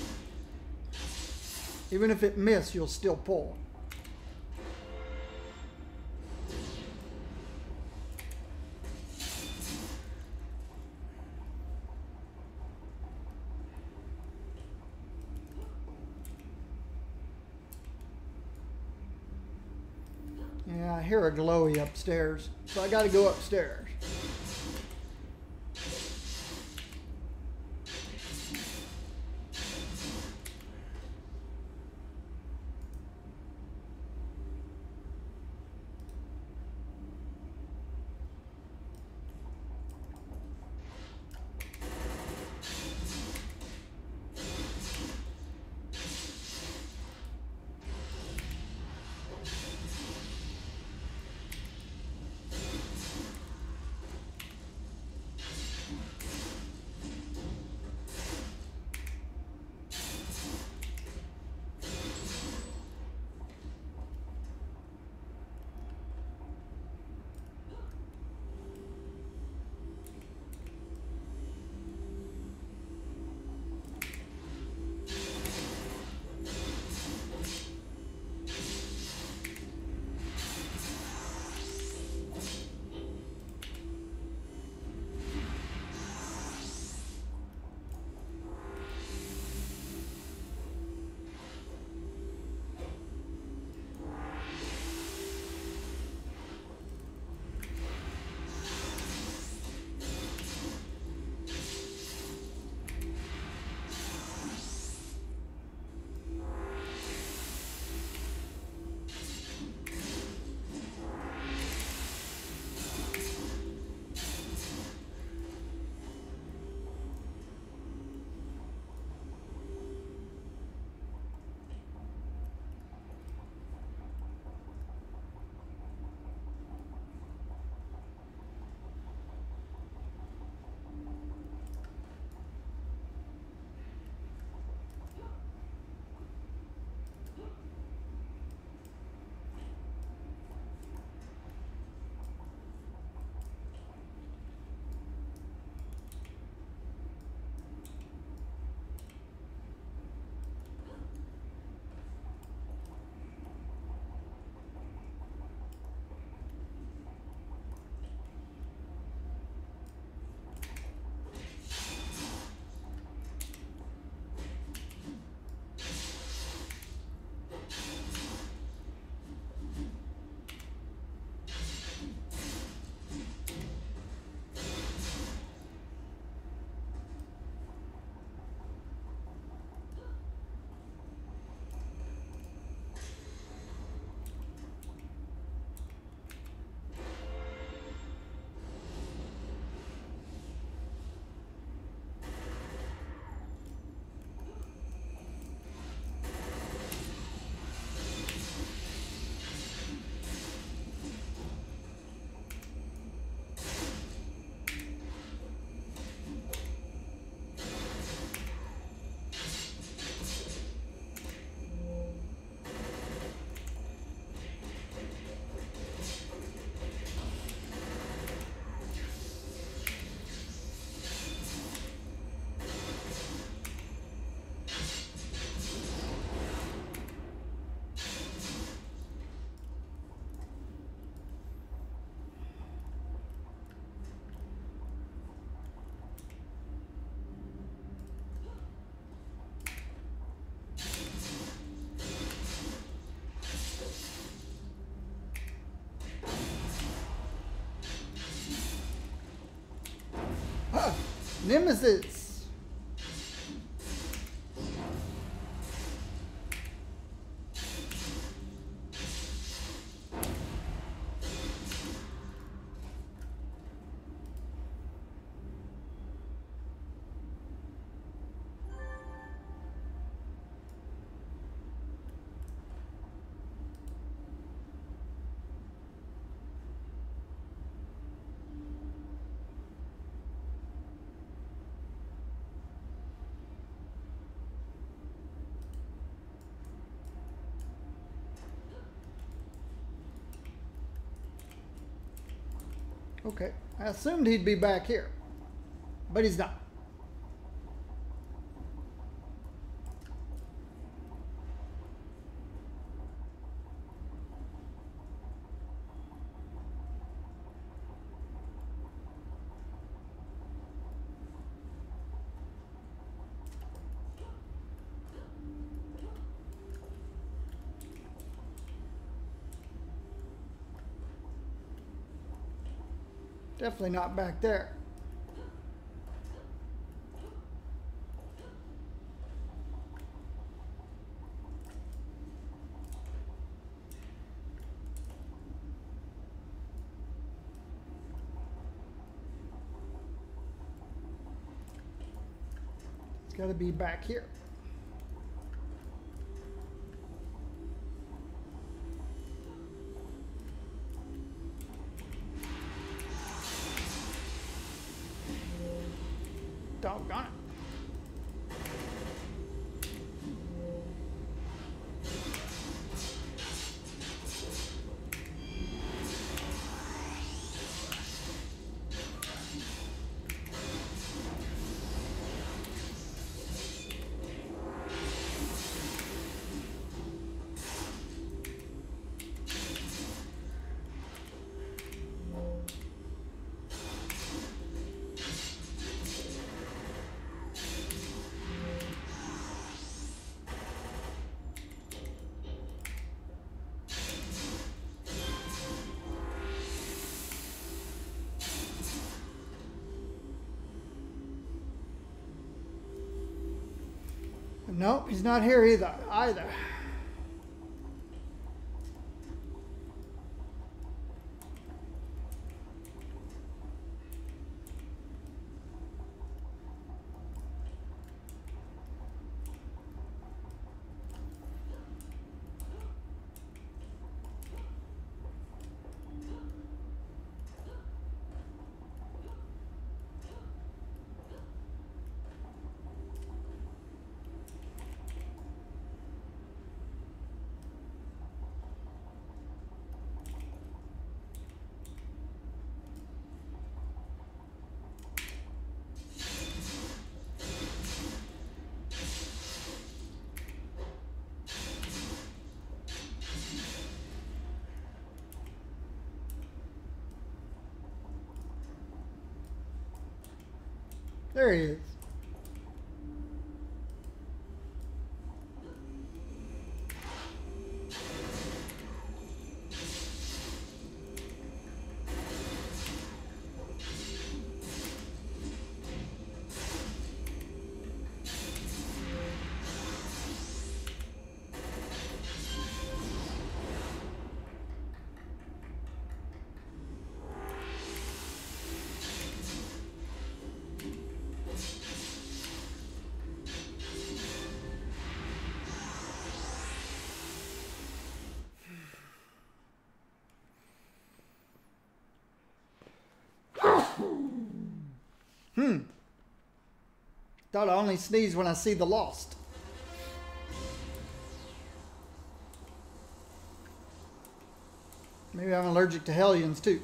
A: Even if it misses, you'll still pull. Yeah, I hear a glowy upstairs, so I got to go upstairs. Nemesis. Okay, I assumed he'd be back here, but he's not. Definitely not back there. It's got to be back here. Doggone it. Nope, he's not here either. There he is. Thought I only sneeze when I see the lost. Maybe I'm allergic to Hellions too.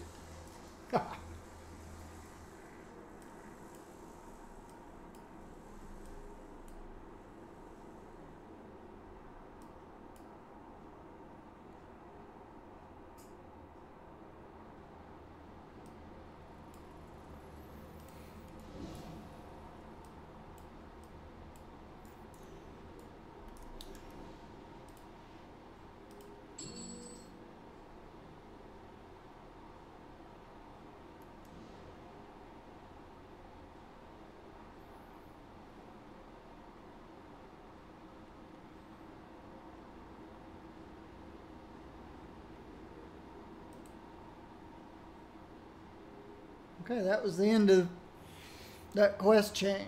A: Okay, that was the end of that quest chain.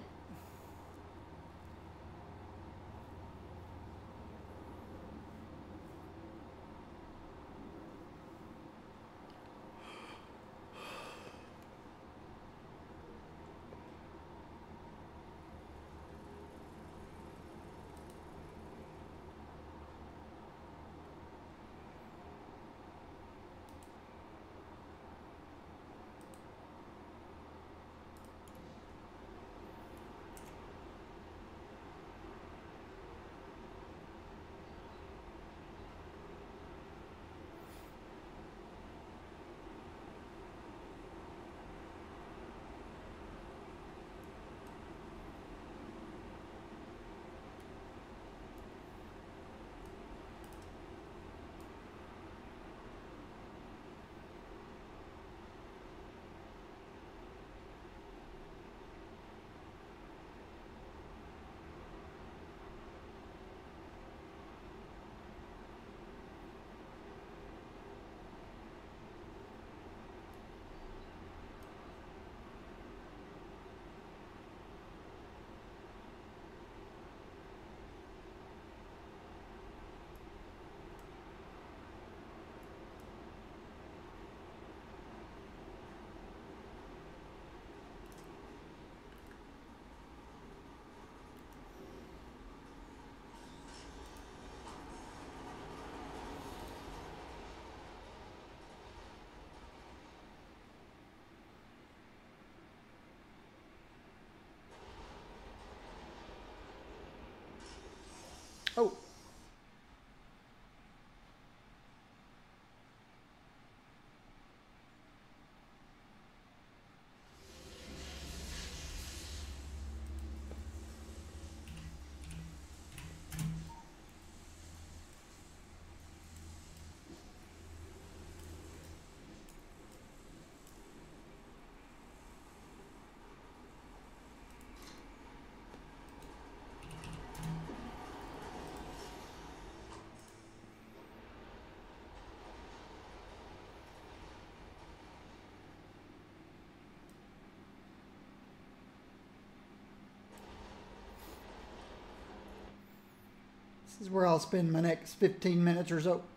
A: Oh, this is where I'll spend my next 15 minutes or so.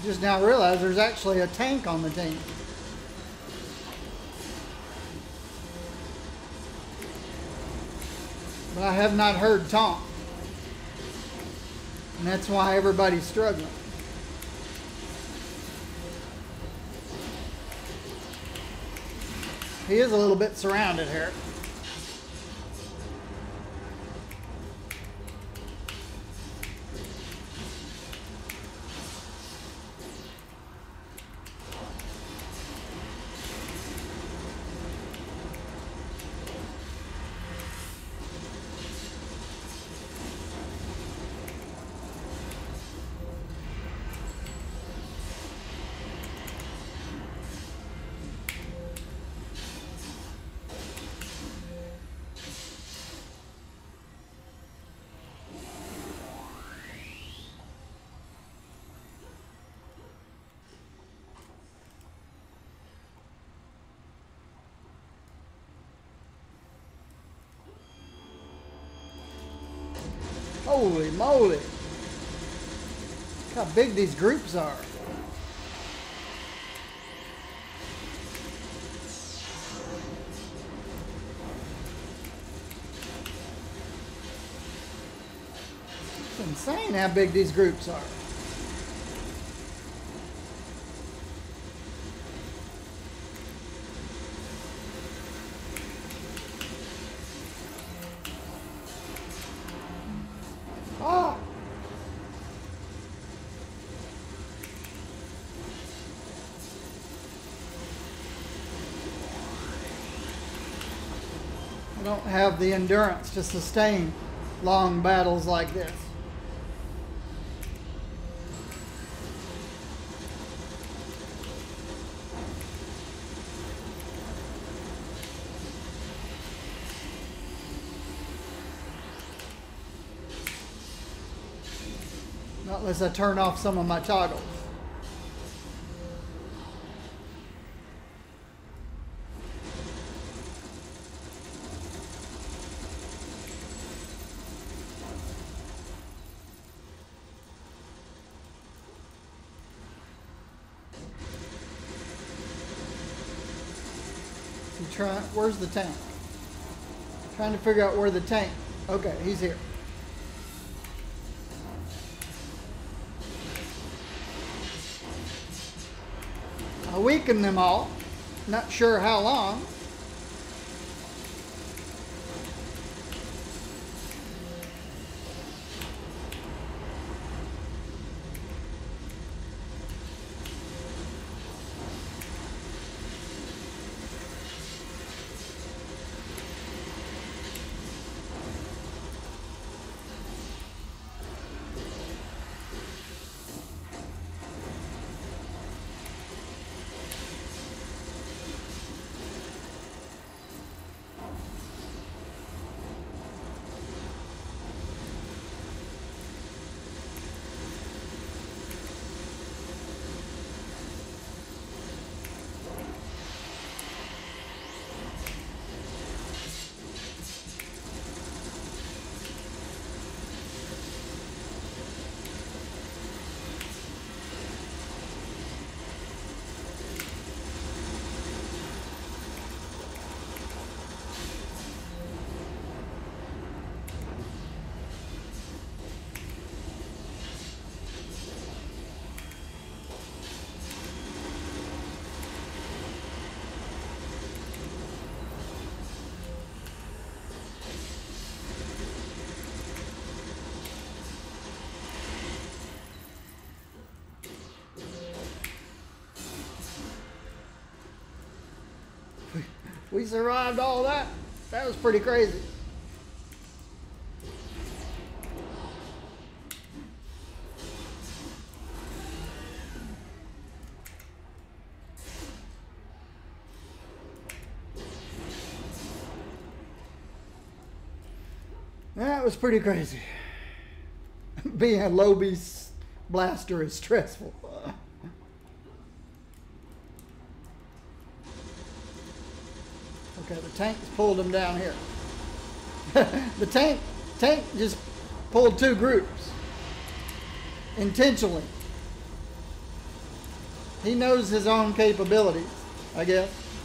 A: Just now realized there's actually a tank on the team. But I have not heard taunt. And that's why everybody's struggling. He is a little bit surrounded here. Holy moly. Look how big these groups are. It's insane how big these groups are. Ah! I don't have the endurance to sustain long battles like this. Not unless I turn off some of my toggles. Where's the tank? Trying to figure out where the tank. Okay, he's here. I weakened them all. Not sure how long. We survived all that. That was pretty crazy. That was pretty crazy. Being a low beast blaster is stressful. Okay, the tank's pulled them down here. The tank just pulled two groups intentionally. He knows his own capabilities, I guess.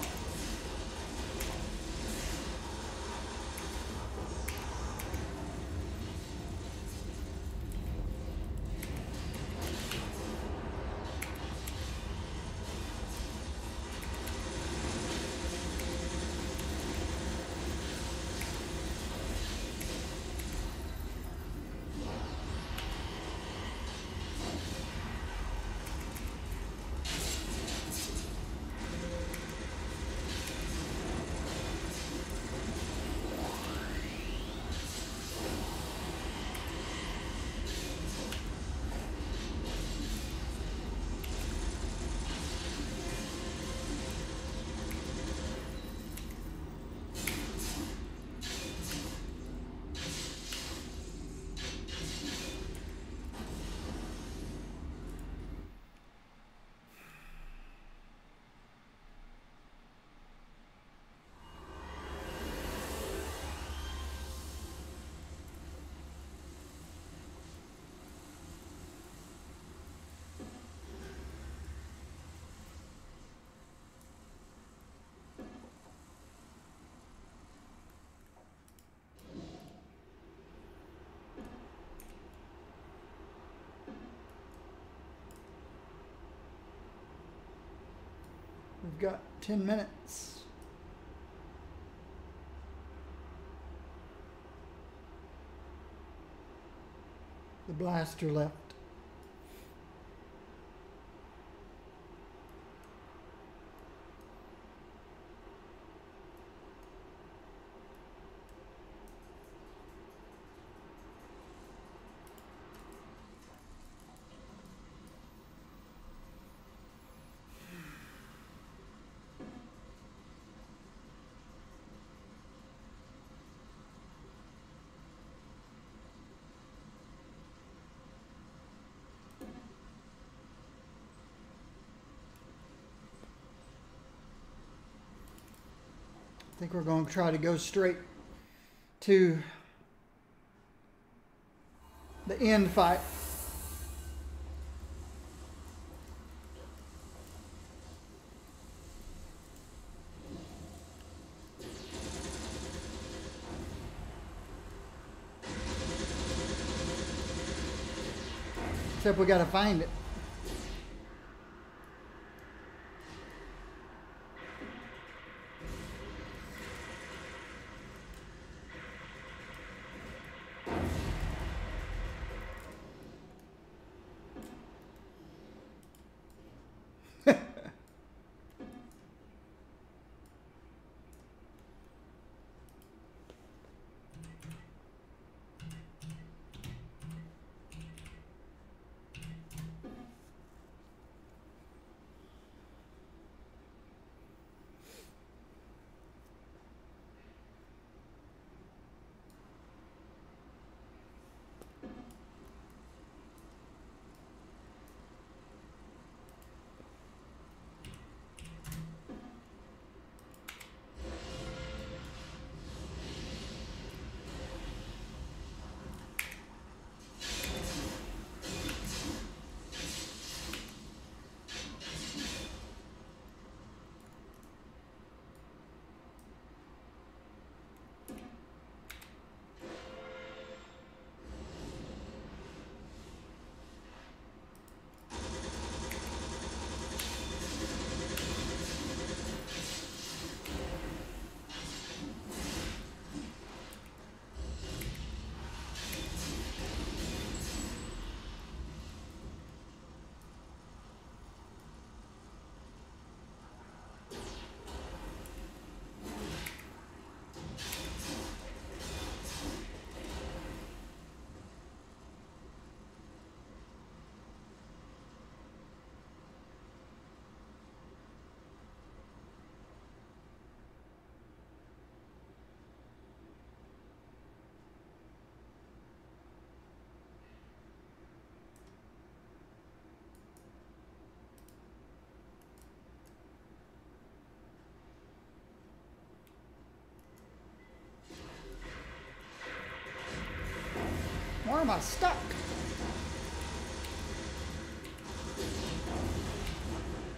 A: We've got 10 minutes. The blaster left. I think we're going to try to go straight to the end fight. Except we got to find it. Why am I stuck?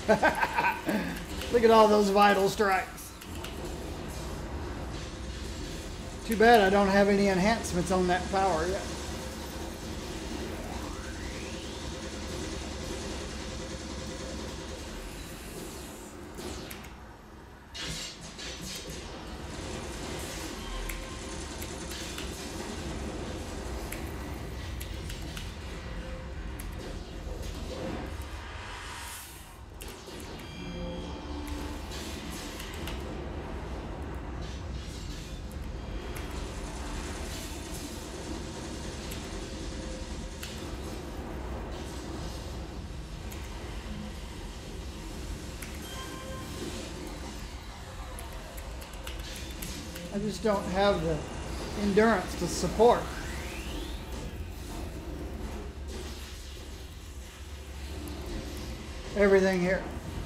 A: Look at all those vital strikes. Too bad I don't have any enhancements on that power yet. I just don't have the endurance to support. Everything here.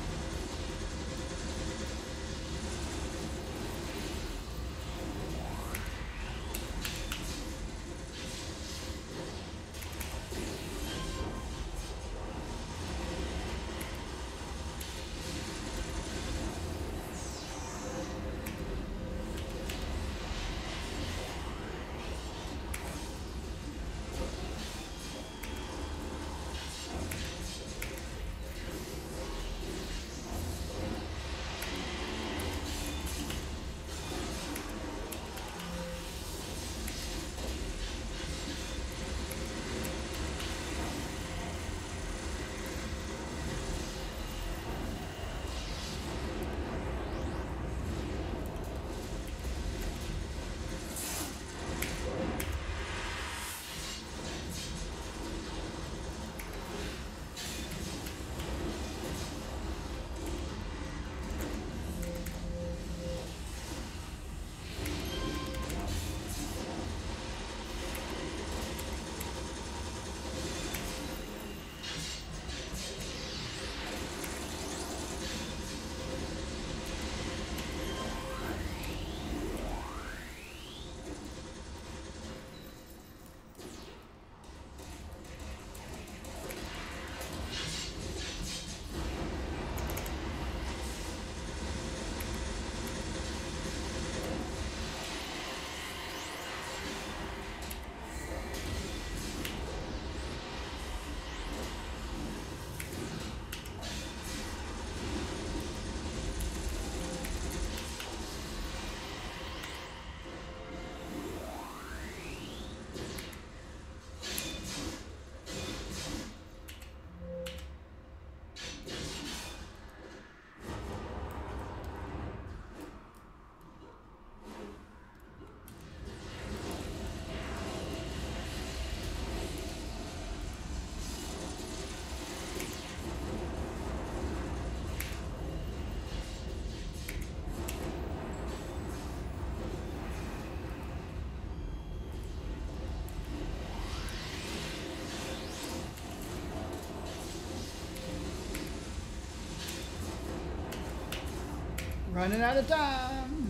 A: Running out of time.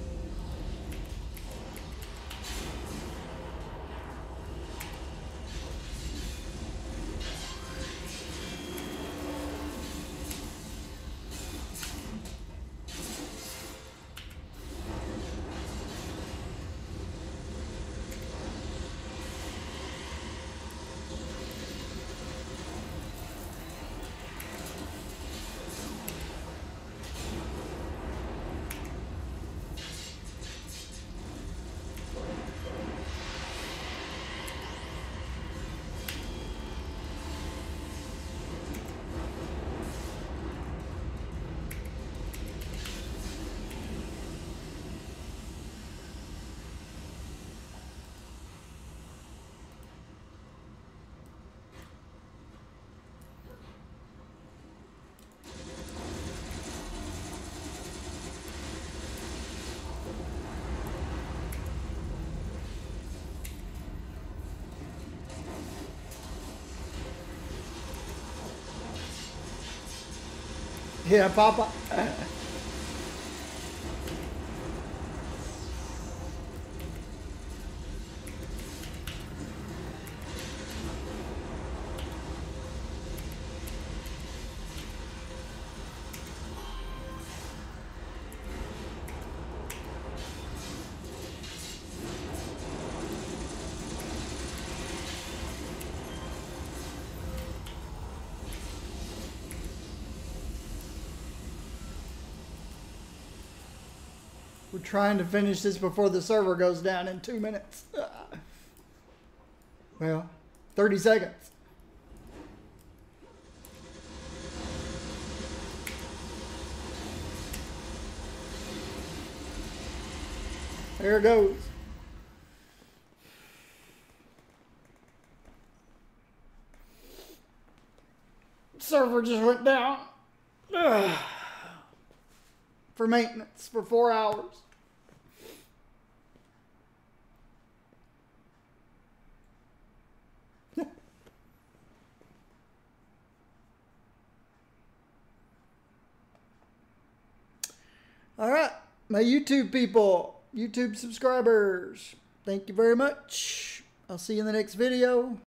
A: Yeah, Papa. We're trying to finish this before the server goes down in 2 minutes. Well, 30 seconds. There it goes. Server just went down. Ugh. For maintenance for 4 hours. All right, my YouTube people, YouTube subscribers, thank you very much. I'll see you in the next video.